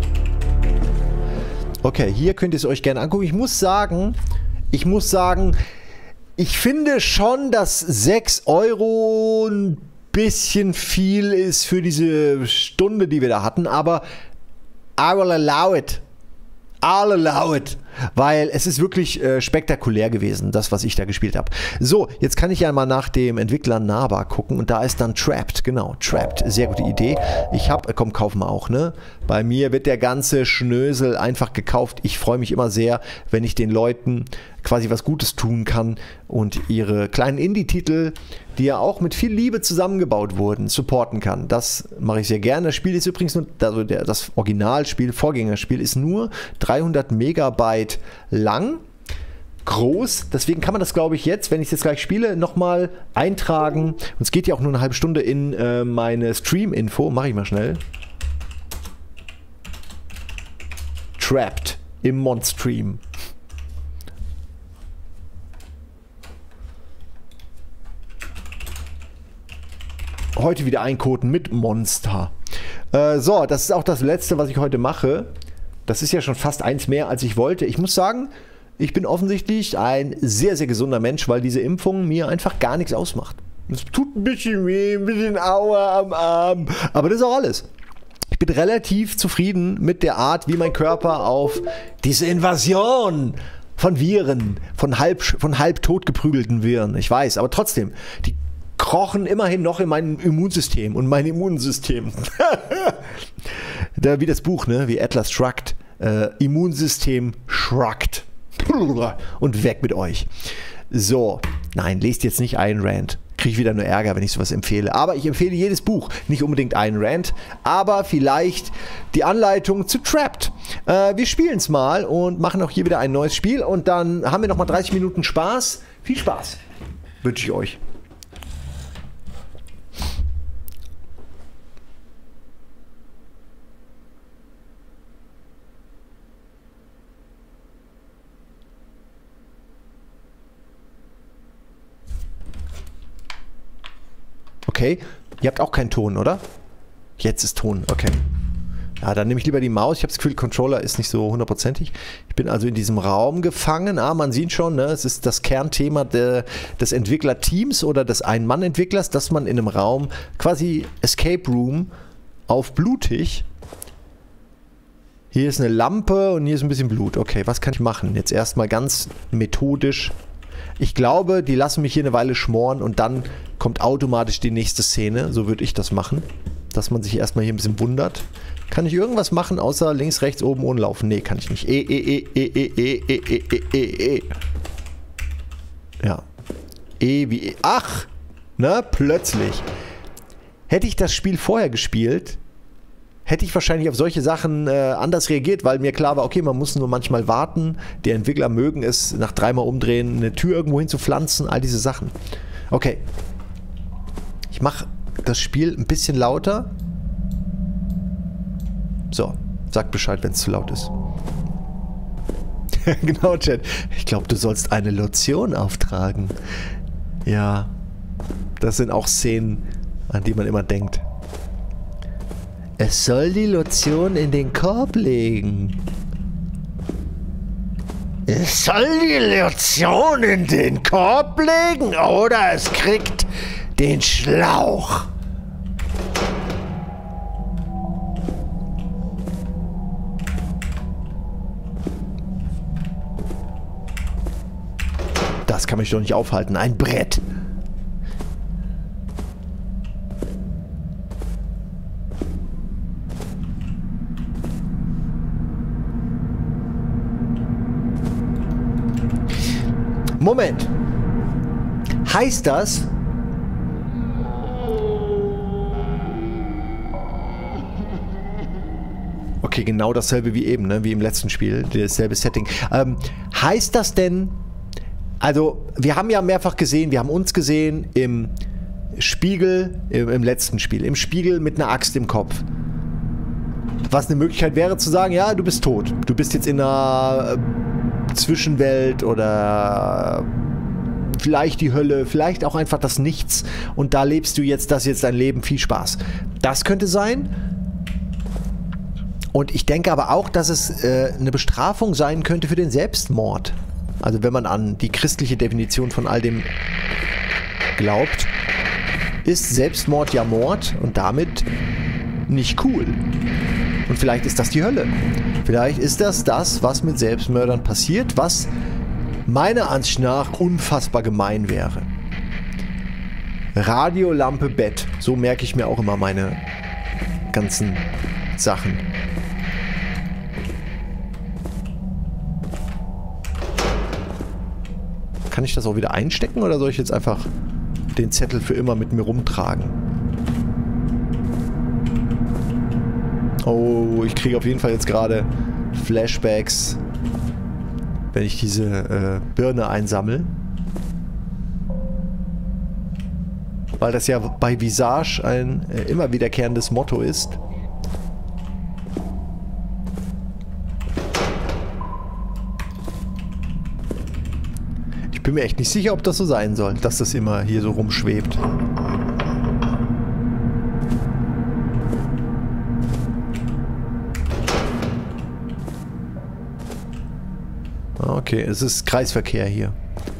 Okay, hier könnt ihr es euch gerne angucken. Ich muss sagen, ich muss sagen, ich finde schon, dass sechs Euro ein bisschen viel ist für diese Stunde, die wir da hatten, aber I will allow it. I'll allow it. Weil es ist wirklich äh, spektakulär gewesen, das, was ich da gespielt habe. So, jetzt kann ich ja mal nach dem Entwickler Naba gucken und da ist dann Trapped, genau, Trapped, sehr gute Idee. Ich habe, komm, kaufen wir auch, ne? Bei mir wird der ganze Schnösel einfach gekauft. Ich freue mich immer sehr, wenn ich den Leuten quasi was Gutes tun kann und ihre kleinen Indie-Titel, die ja auch mit viel Liebe zusammengebaut wurden, supporten kann. Das mache ich sehr gerne. Das Spiel ist übrigens nur, also der, das Originalspiel, Vorgängerspiel ist nur dreihundert Megabyte lang. groß. Deswegen kann man das, glaube ich, jetzt, wenn ich es jetzt gleich spiele, nochmal eintragen. Und es geht ja auch nur eine halbe Stunde in äh, meine Stream-Info. Mache ich mal schnell. Trapped im Monstream. Heute wieder einkoten mit Monster. Äh, so, das ist auch das Letzte, was ich heute mache. Das ist ja schon fast eins mehr, als ich wollte. Ich muss sagen, ich bin offensichtlich ein sehr, sehr gesunder Mensch, weil diese Impfung mir einfach gar nichts ausmacht. Es tut ein bisschen weh, ein bisschen Aua am Arm. Aber das ist auch alles. Ich bin relativ zufrieden mit der Art, wie mein Körper auf diese Invasion von Viren, von halb, von halb totgeprügelten Viren, ich weiß, aber trotzdem, die krochen immerhin noch in meinem Immunsystem und mein Immunsystem. Da, wie das Buch, ne? Wie Atlas Shrugged. Äh, Immunsystem shrugged. Und weg mit euch. So, nein, lest jetzt nicht Ayn Rand. Kriege ich wieder nur Ärger, wenn ich sowas empfehle. Aber ich empfehle jedes Buch, nicht unbedingt Ayn Rand, aber vielleicht die Anleitung zu Trapped. Äh, wir spielen es mal und machen auch hier wieder ein neues Spiel und dann haben wir nochmal dreißig Minuten Spaß. Viel Spaß wünsche ich euch. Okay, ihr habt auch keinen Ton, oder? Jetzt ist Ton, okay. Ja, dann nehme ich lieber die Maus. Ich habe das Gefühl, Controller ist nicht so hundertprozentig. Ich bin also in diesem Raum gefangen. Ah, man sieht schon, ne? Es ist das Kernthema de, des Entwicklerteams oder des Ein-Mann-Entwicklers, dass man in einem Raum quasi Escape Room auf blutig. Hier ist eine Lampe und hier ist ein bisschen Blut. Okay, was kann ich machen? Jetzt erstmal ganz methodisch. Ich glaube, die lassen mich hier eine Weile schmoren und dann kommt automatisch die nächste Szene. So würde ich das machen. Dass man sich erstmal hier ein bisschen wundert. Kann ich irgendwas machen, außer links, rechts, oben, unten laufen? Nee, kann ich nicht. E, E, E, E, E, E, E, E, E, E, E. Ja. E wie E. Ach! Na, plötzlich. Hätte ich das Spiel vorher gespielt, hätte ich wahrscheinlich auf solche Sachen äh, anders reagiert, weil mir klar war, okay, man muss nur manchmal warten. Die Entwickler mögen es, nach dreimal umdrehen, eine Tür irgendwo hin zu pflanzen, all diese Sachen. Okay. Ich mache das Spiel ein bisschen lauter. So, sag Bescheid, wenn es zu laut ist. Genau, Chat. Ich glaube, du sollst eine Lotion auftragen. Ja, das sind auch Szenen, an die man immer denkt. Es soll die Lotion in den Korb legen. Es soll die Lotion in den Korb legen oder es kriegt den Schlauch. Das kann mich doch nicht aufhalten. Ein Brett. Moment. Heißt das... Okay, genau dasselbe wie eben, ne? Wie im letzten Spiel. Dasselbe Setting. Ähm, heißt das denn... Also, wir haben ja mehrfach gesehen, wir haben uns gesehen im Spiegel, im, im letzten Spiel, im Spiegel mit einer Axt im Kopf. Was eine Möglichkeit wäre zu sagen, ja, du bist tot. Du bist jetzt in einer äh, Zwischenwelt oder vielleicht die Hölle, vielleicht auch einfach das Nichts und da lebst du jetzt, das ist jetzt dein Leben, viel Spaß. Das könnte sein. Und ich denke aber auch, dass es äh, eine Bestrafung sein könnte für den Selbstmord. Also wenn man an die christliche Definition von all dem glaubt, ist Selbstmord ja Mord und damit nicht cool. Und vielleicht ist das die Hölle. Vielleicht ist das das, was mit Selbstmördern passiert, was meiner Ansicht nach unfassbar gemein wäre. Radio, Lampe, Bett. So merke ich mir auch immer meine ganzen Sachen. Kann ich das auch wieder einstecken oder soll ich jetzt einfach den Zettel für immer mit mir rumtragen? Oh, ich kriege auf jeden Fall jetzt gerade Flashbacks wenn ich diese äh, Birne einsammle. Weil das ja bei Visage ein äh, immer wiederkehrendes Motto ist. Ich bin mir echt nicht sicher, ob das so sein soll, dass das immer hier so rumschwebt. Okay, es ist Kreisverkehr hier.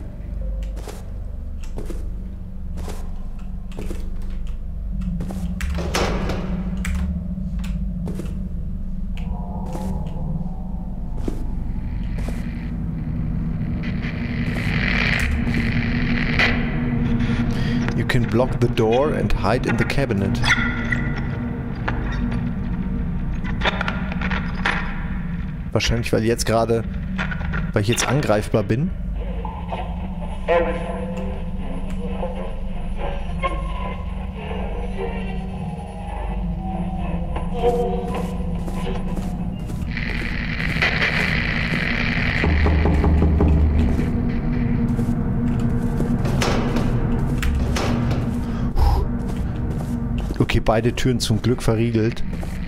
You can block the door and hide in the cabinet. Wahrscheinlich, weil jetzt gerade, weil ich jetzt angreifbar bin. Okay, beide Türen zum Glück verriegelt.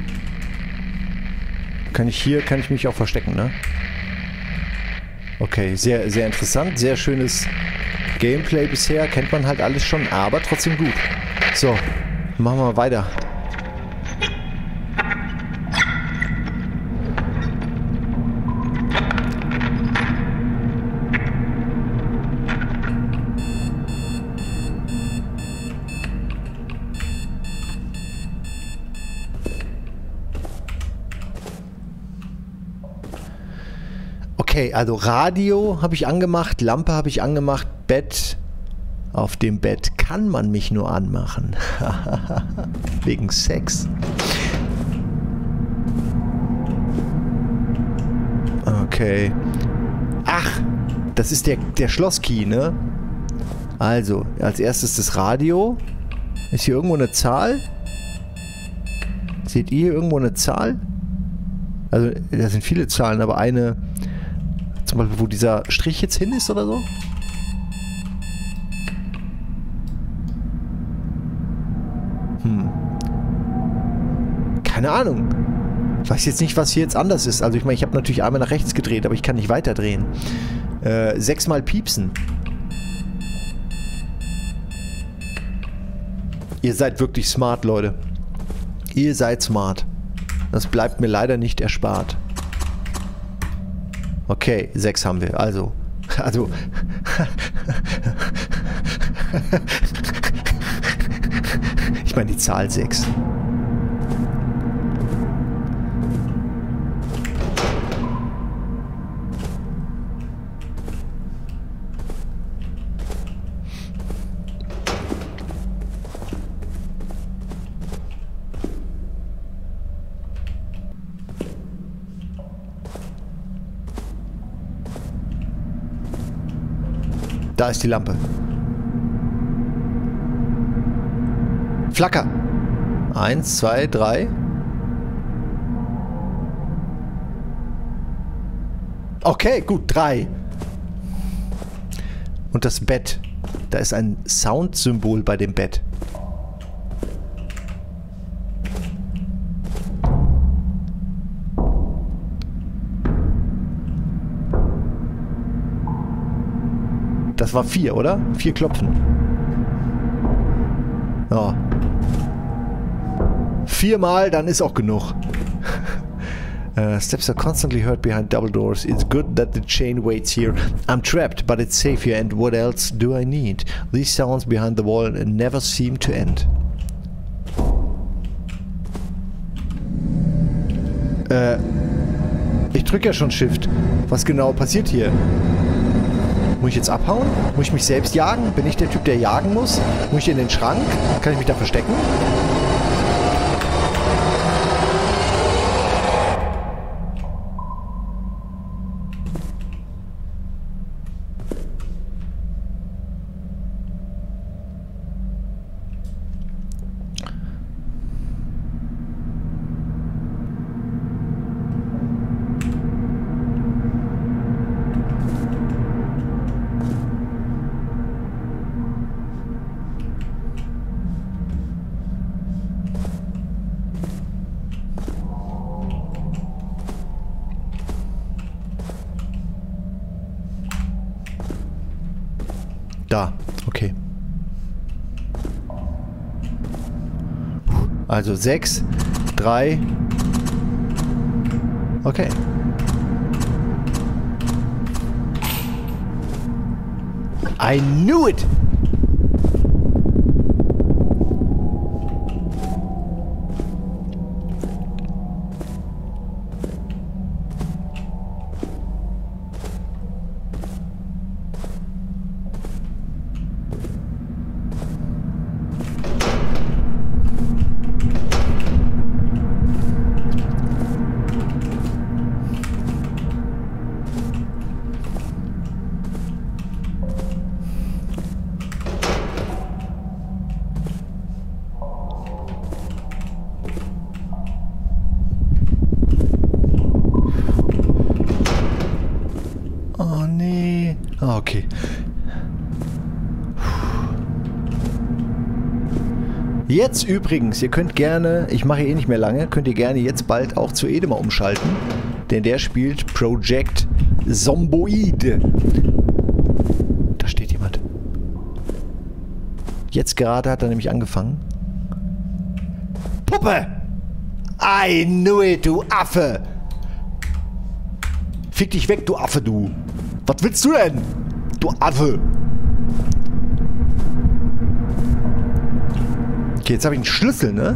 Kann ich hier, kann ich mich auch verstecken, ne? Okay, sehr, sehr interessant. Sehr schönes Gameplay bisher. Kennt man halt alles schon, aber trotzdem gut. So, machen wir mal weiter. Okay, also Radio habe ich angemacht, Lampe habe ich angemacht, Bett. Auf dem Bett kann man mich nur anmachen. Wegen Sex. Okay. Ach, das ist der, der Schlosskey, ne? Also, als erstes das Radio. Ist hier irgendwo eine Zahl? Seht ihr hier irgendwo eine Zahl? Also, da sind viele Zahlen, aber eine... Zum Beispiel, wo dieser Strich jetzt hin ist oder so? Hm. Keine Ahnung. Ich weiß jetzt nicht, was hier jetzt anders ist. Also ich meine, ich habe natürlich einmal nach rechts gedreht, aber ich kann nicht weiter drehen. Äh, sechsmal piepsen. Ihr seid wirklich smart, Leute. Ihr seid smart. Das bleibt mir leider nicht erspart. Okay, sechs haben wir. Also, also. Ich meine die Zahl sechs. Da ist die Lampe. Flacker. Eins, zwei, drei. Okay, gut, drei. Und das Bett. Da ist ein Sound-Symbol bei dem Bett. Das war vier, oder? Vier Klopfen. Ja. Viermal, dann ist auch genug. uh, steps are constantly heard behind double doors. It's good that the chain waits here. I'm trapped, but it's safe here. And what else do I need? These sounds behind the wall never seem to end. Äh, ich drücke ja schon Shift. Was genau passiert hier? Muss ich jetzt abhauen? Muss ich mich selbst jagen? Bin ich der Typ, der jagen muss? Muss ich in den Schrank? Kann ich mich da verstecken? Also sechs, drei. Okay. I knew it! Oh nee. Ah, okay. Jetzt übrigens, ihr könnt gerne, ich mache eh nicht mehr lange, könnt ihr gerne jetzt bald auch zu Ede mal umschalten. Denn der spielt Project Zomboid. Da steht jemand. Jetzt gerade hat er nämlich angefangen. Puppe! I knew it, du Affe! Fick dich weg, du Affe, du! Was willst du denn? Du Affe! Okay, jetzt habe ich einen Schlüssel, ne?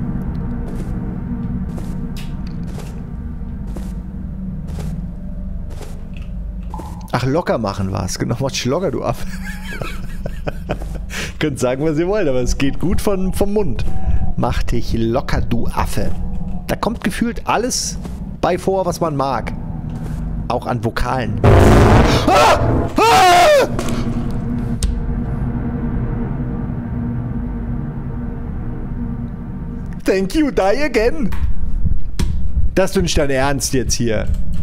Ach, locker machen war's. Genau, mach dich locker, du Affe. Könnt sagen, was ihr wollt, aber es geht gut von, vom Mund. Mach dich locker, du Affe. Da kommt gefühlt alles bei vor, was man mag. Auch an Vokalen. Ah! Ah! Thank you, die again. Das ist doch nicht dein Ernst jetzt hier.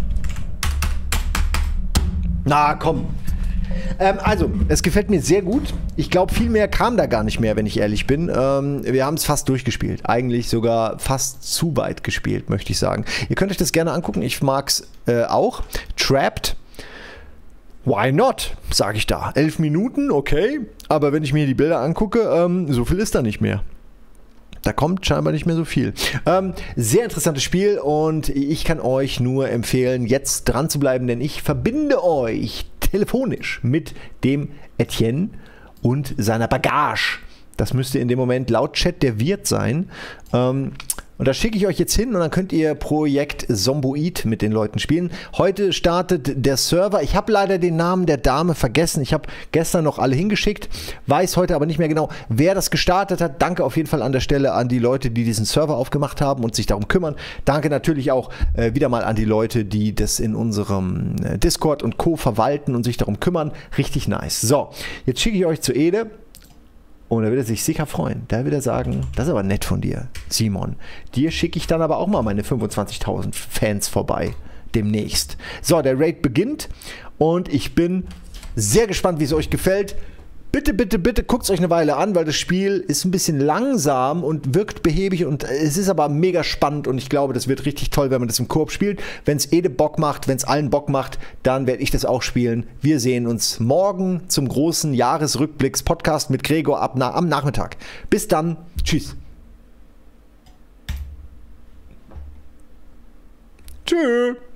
Na, komm. Ähm, also, es gefällt mir sehr gut. Ich glaube, viel mehr kam da gar nicht mehr, wenn ich ehrlich bin. Ähm, wir haben es fast durchgespielt. Eigentlich sogar fast zu weit gespielt, möchte ich sagen. Ihr könnt euch das gerne angucken. Ich mag es äh, auch. Trapped. Why not, sage ich da. Elf Minuten, okay. Aber wenn ich mir die Bilder angucke, ähm, so viel ist da nicht mehr. Da kommt scheinbar nicht mehr so viel. Ähm, sehr interessantes Spiel und ich kann euch nur empfehlen, jetzt dran zu bleiben, denn ich verbinde euch telefonisch mit dem Etienne und seiner Bagage. Das müsste in dem Moment laut Chat der Wirt sein. Ähm, und da schicke ich euch jetzt hin und dann könnt ihr Projekt Zomboid mit den Leuten spielen. Heute startet der Server. Ich habe leider den Namen der Dame vergessen. Ich habe gestern noch alle hingeschickt, weiß heute aber nicht mehr genau, wer das gestartet hat. Danke auf jeden Fall an der Stelle an die Leute, die diesen Server aufgemacht haben und sich darum kümmern. Danke natürlich auch äh, wieder mal an die Leute, die das in unserem äh, Discord und Co. verwalten und sich darum kümmern. Richtig nice. So, jetzt schicke ich euch zu Ede. Und er wird er sich sicher freuen. Da wird er sagen, das ist aber nett von dir, Simon. Dir schicke ich dann aber auch mal meine fünfundzwanzigtausend Fans vorbei. Demnächst. So, der Raid beginnt. Und ich bin sehr gespannt, wie es euch gefällt. Bitte, bitte, bitte guckt es euch eine Weile an, weil das Spiel ist ein bisschen langsam und wirkt behäbig. Und es ist aber mega spannend. Und ich glaube, das wird richtig toll, wenn man das im Koop spielt. Wenn es Ede Bock macht, wenn es allen Bock macht, dann werde ich das auch spielen. Wir sehen uns morgen zum großen Jahresrückblicks-Podcast mit Gregor ab na am Nachmittag. Bis dann. Tschüss. Tschüss.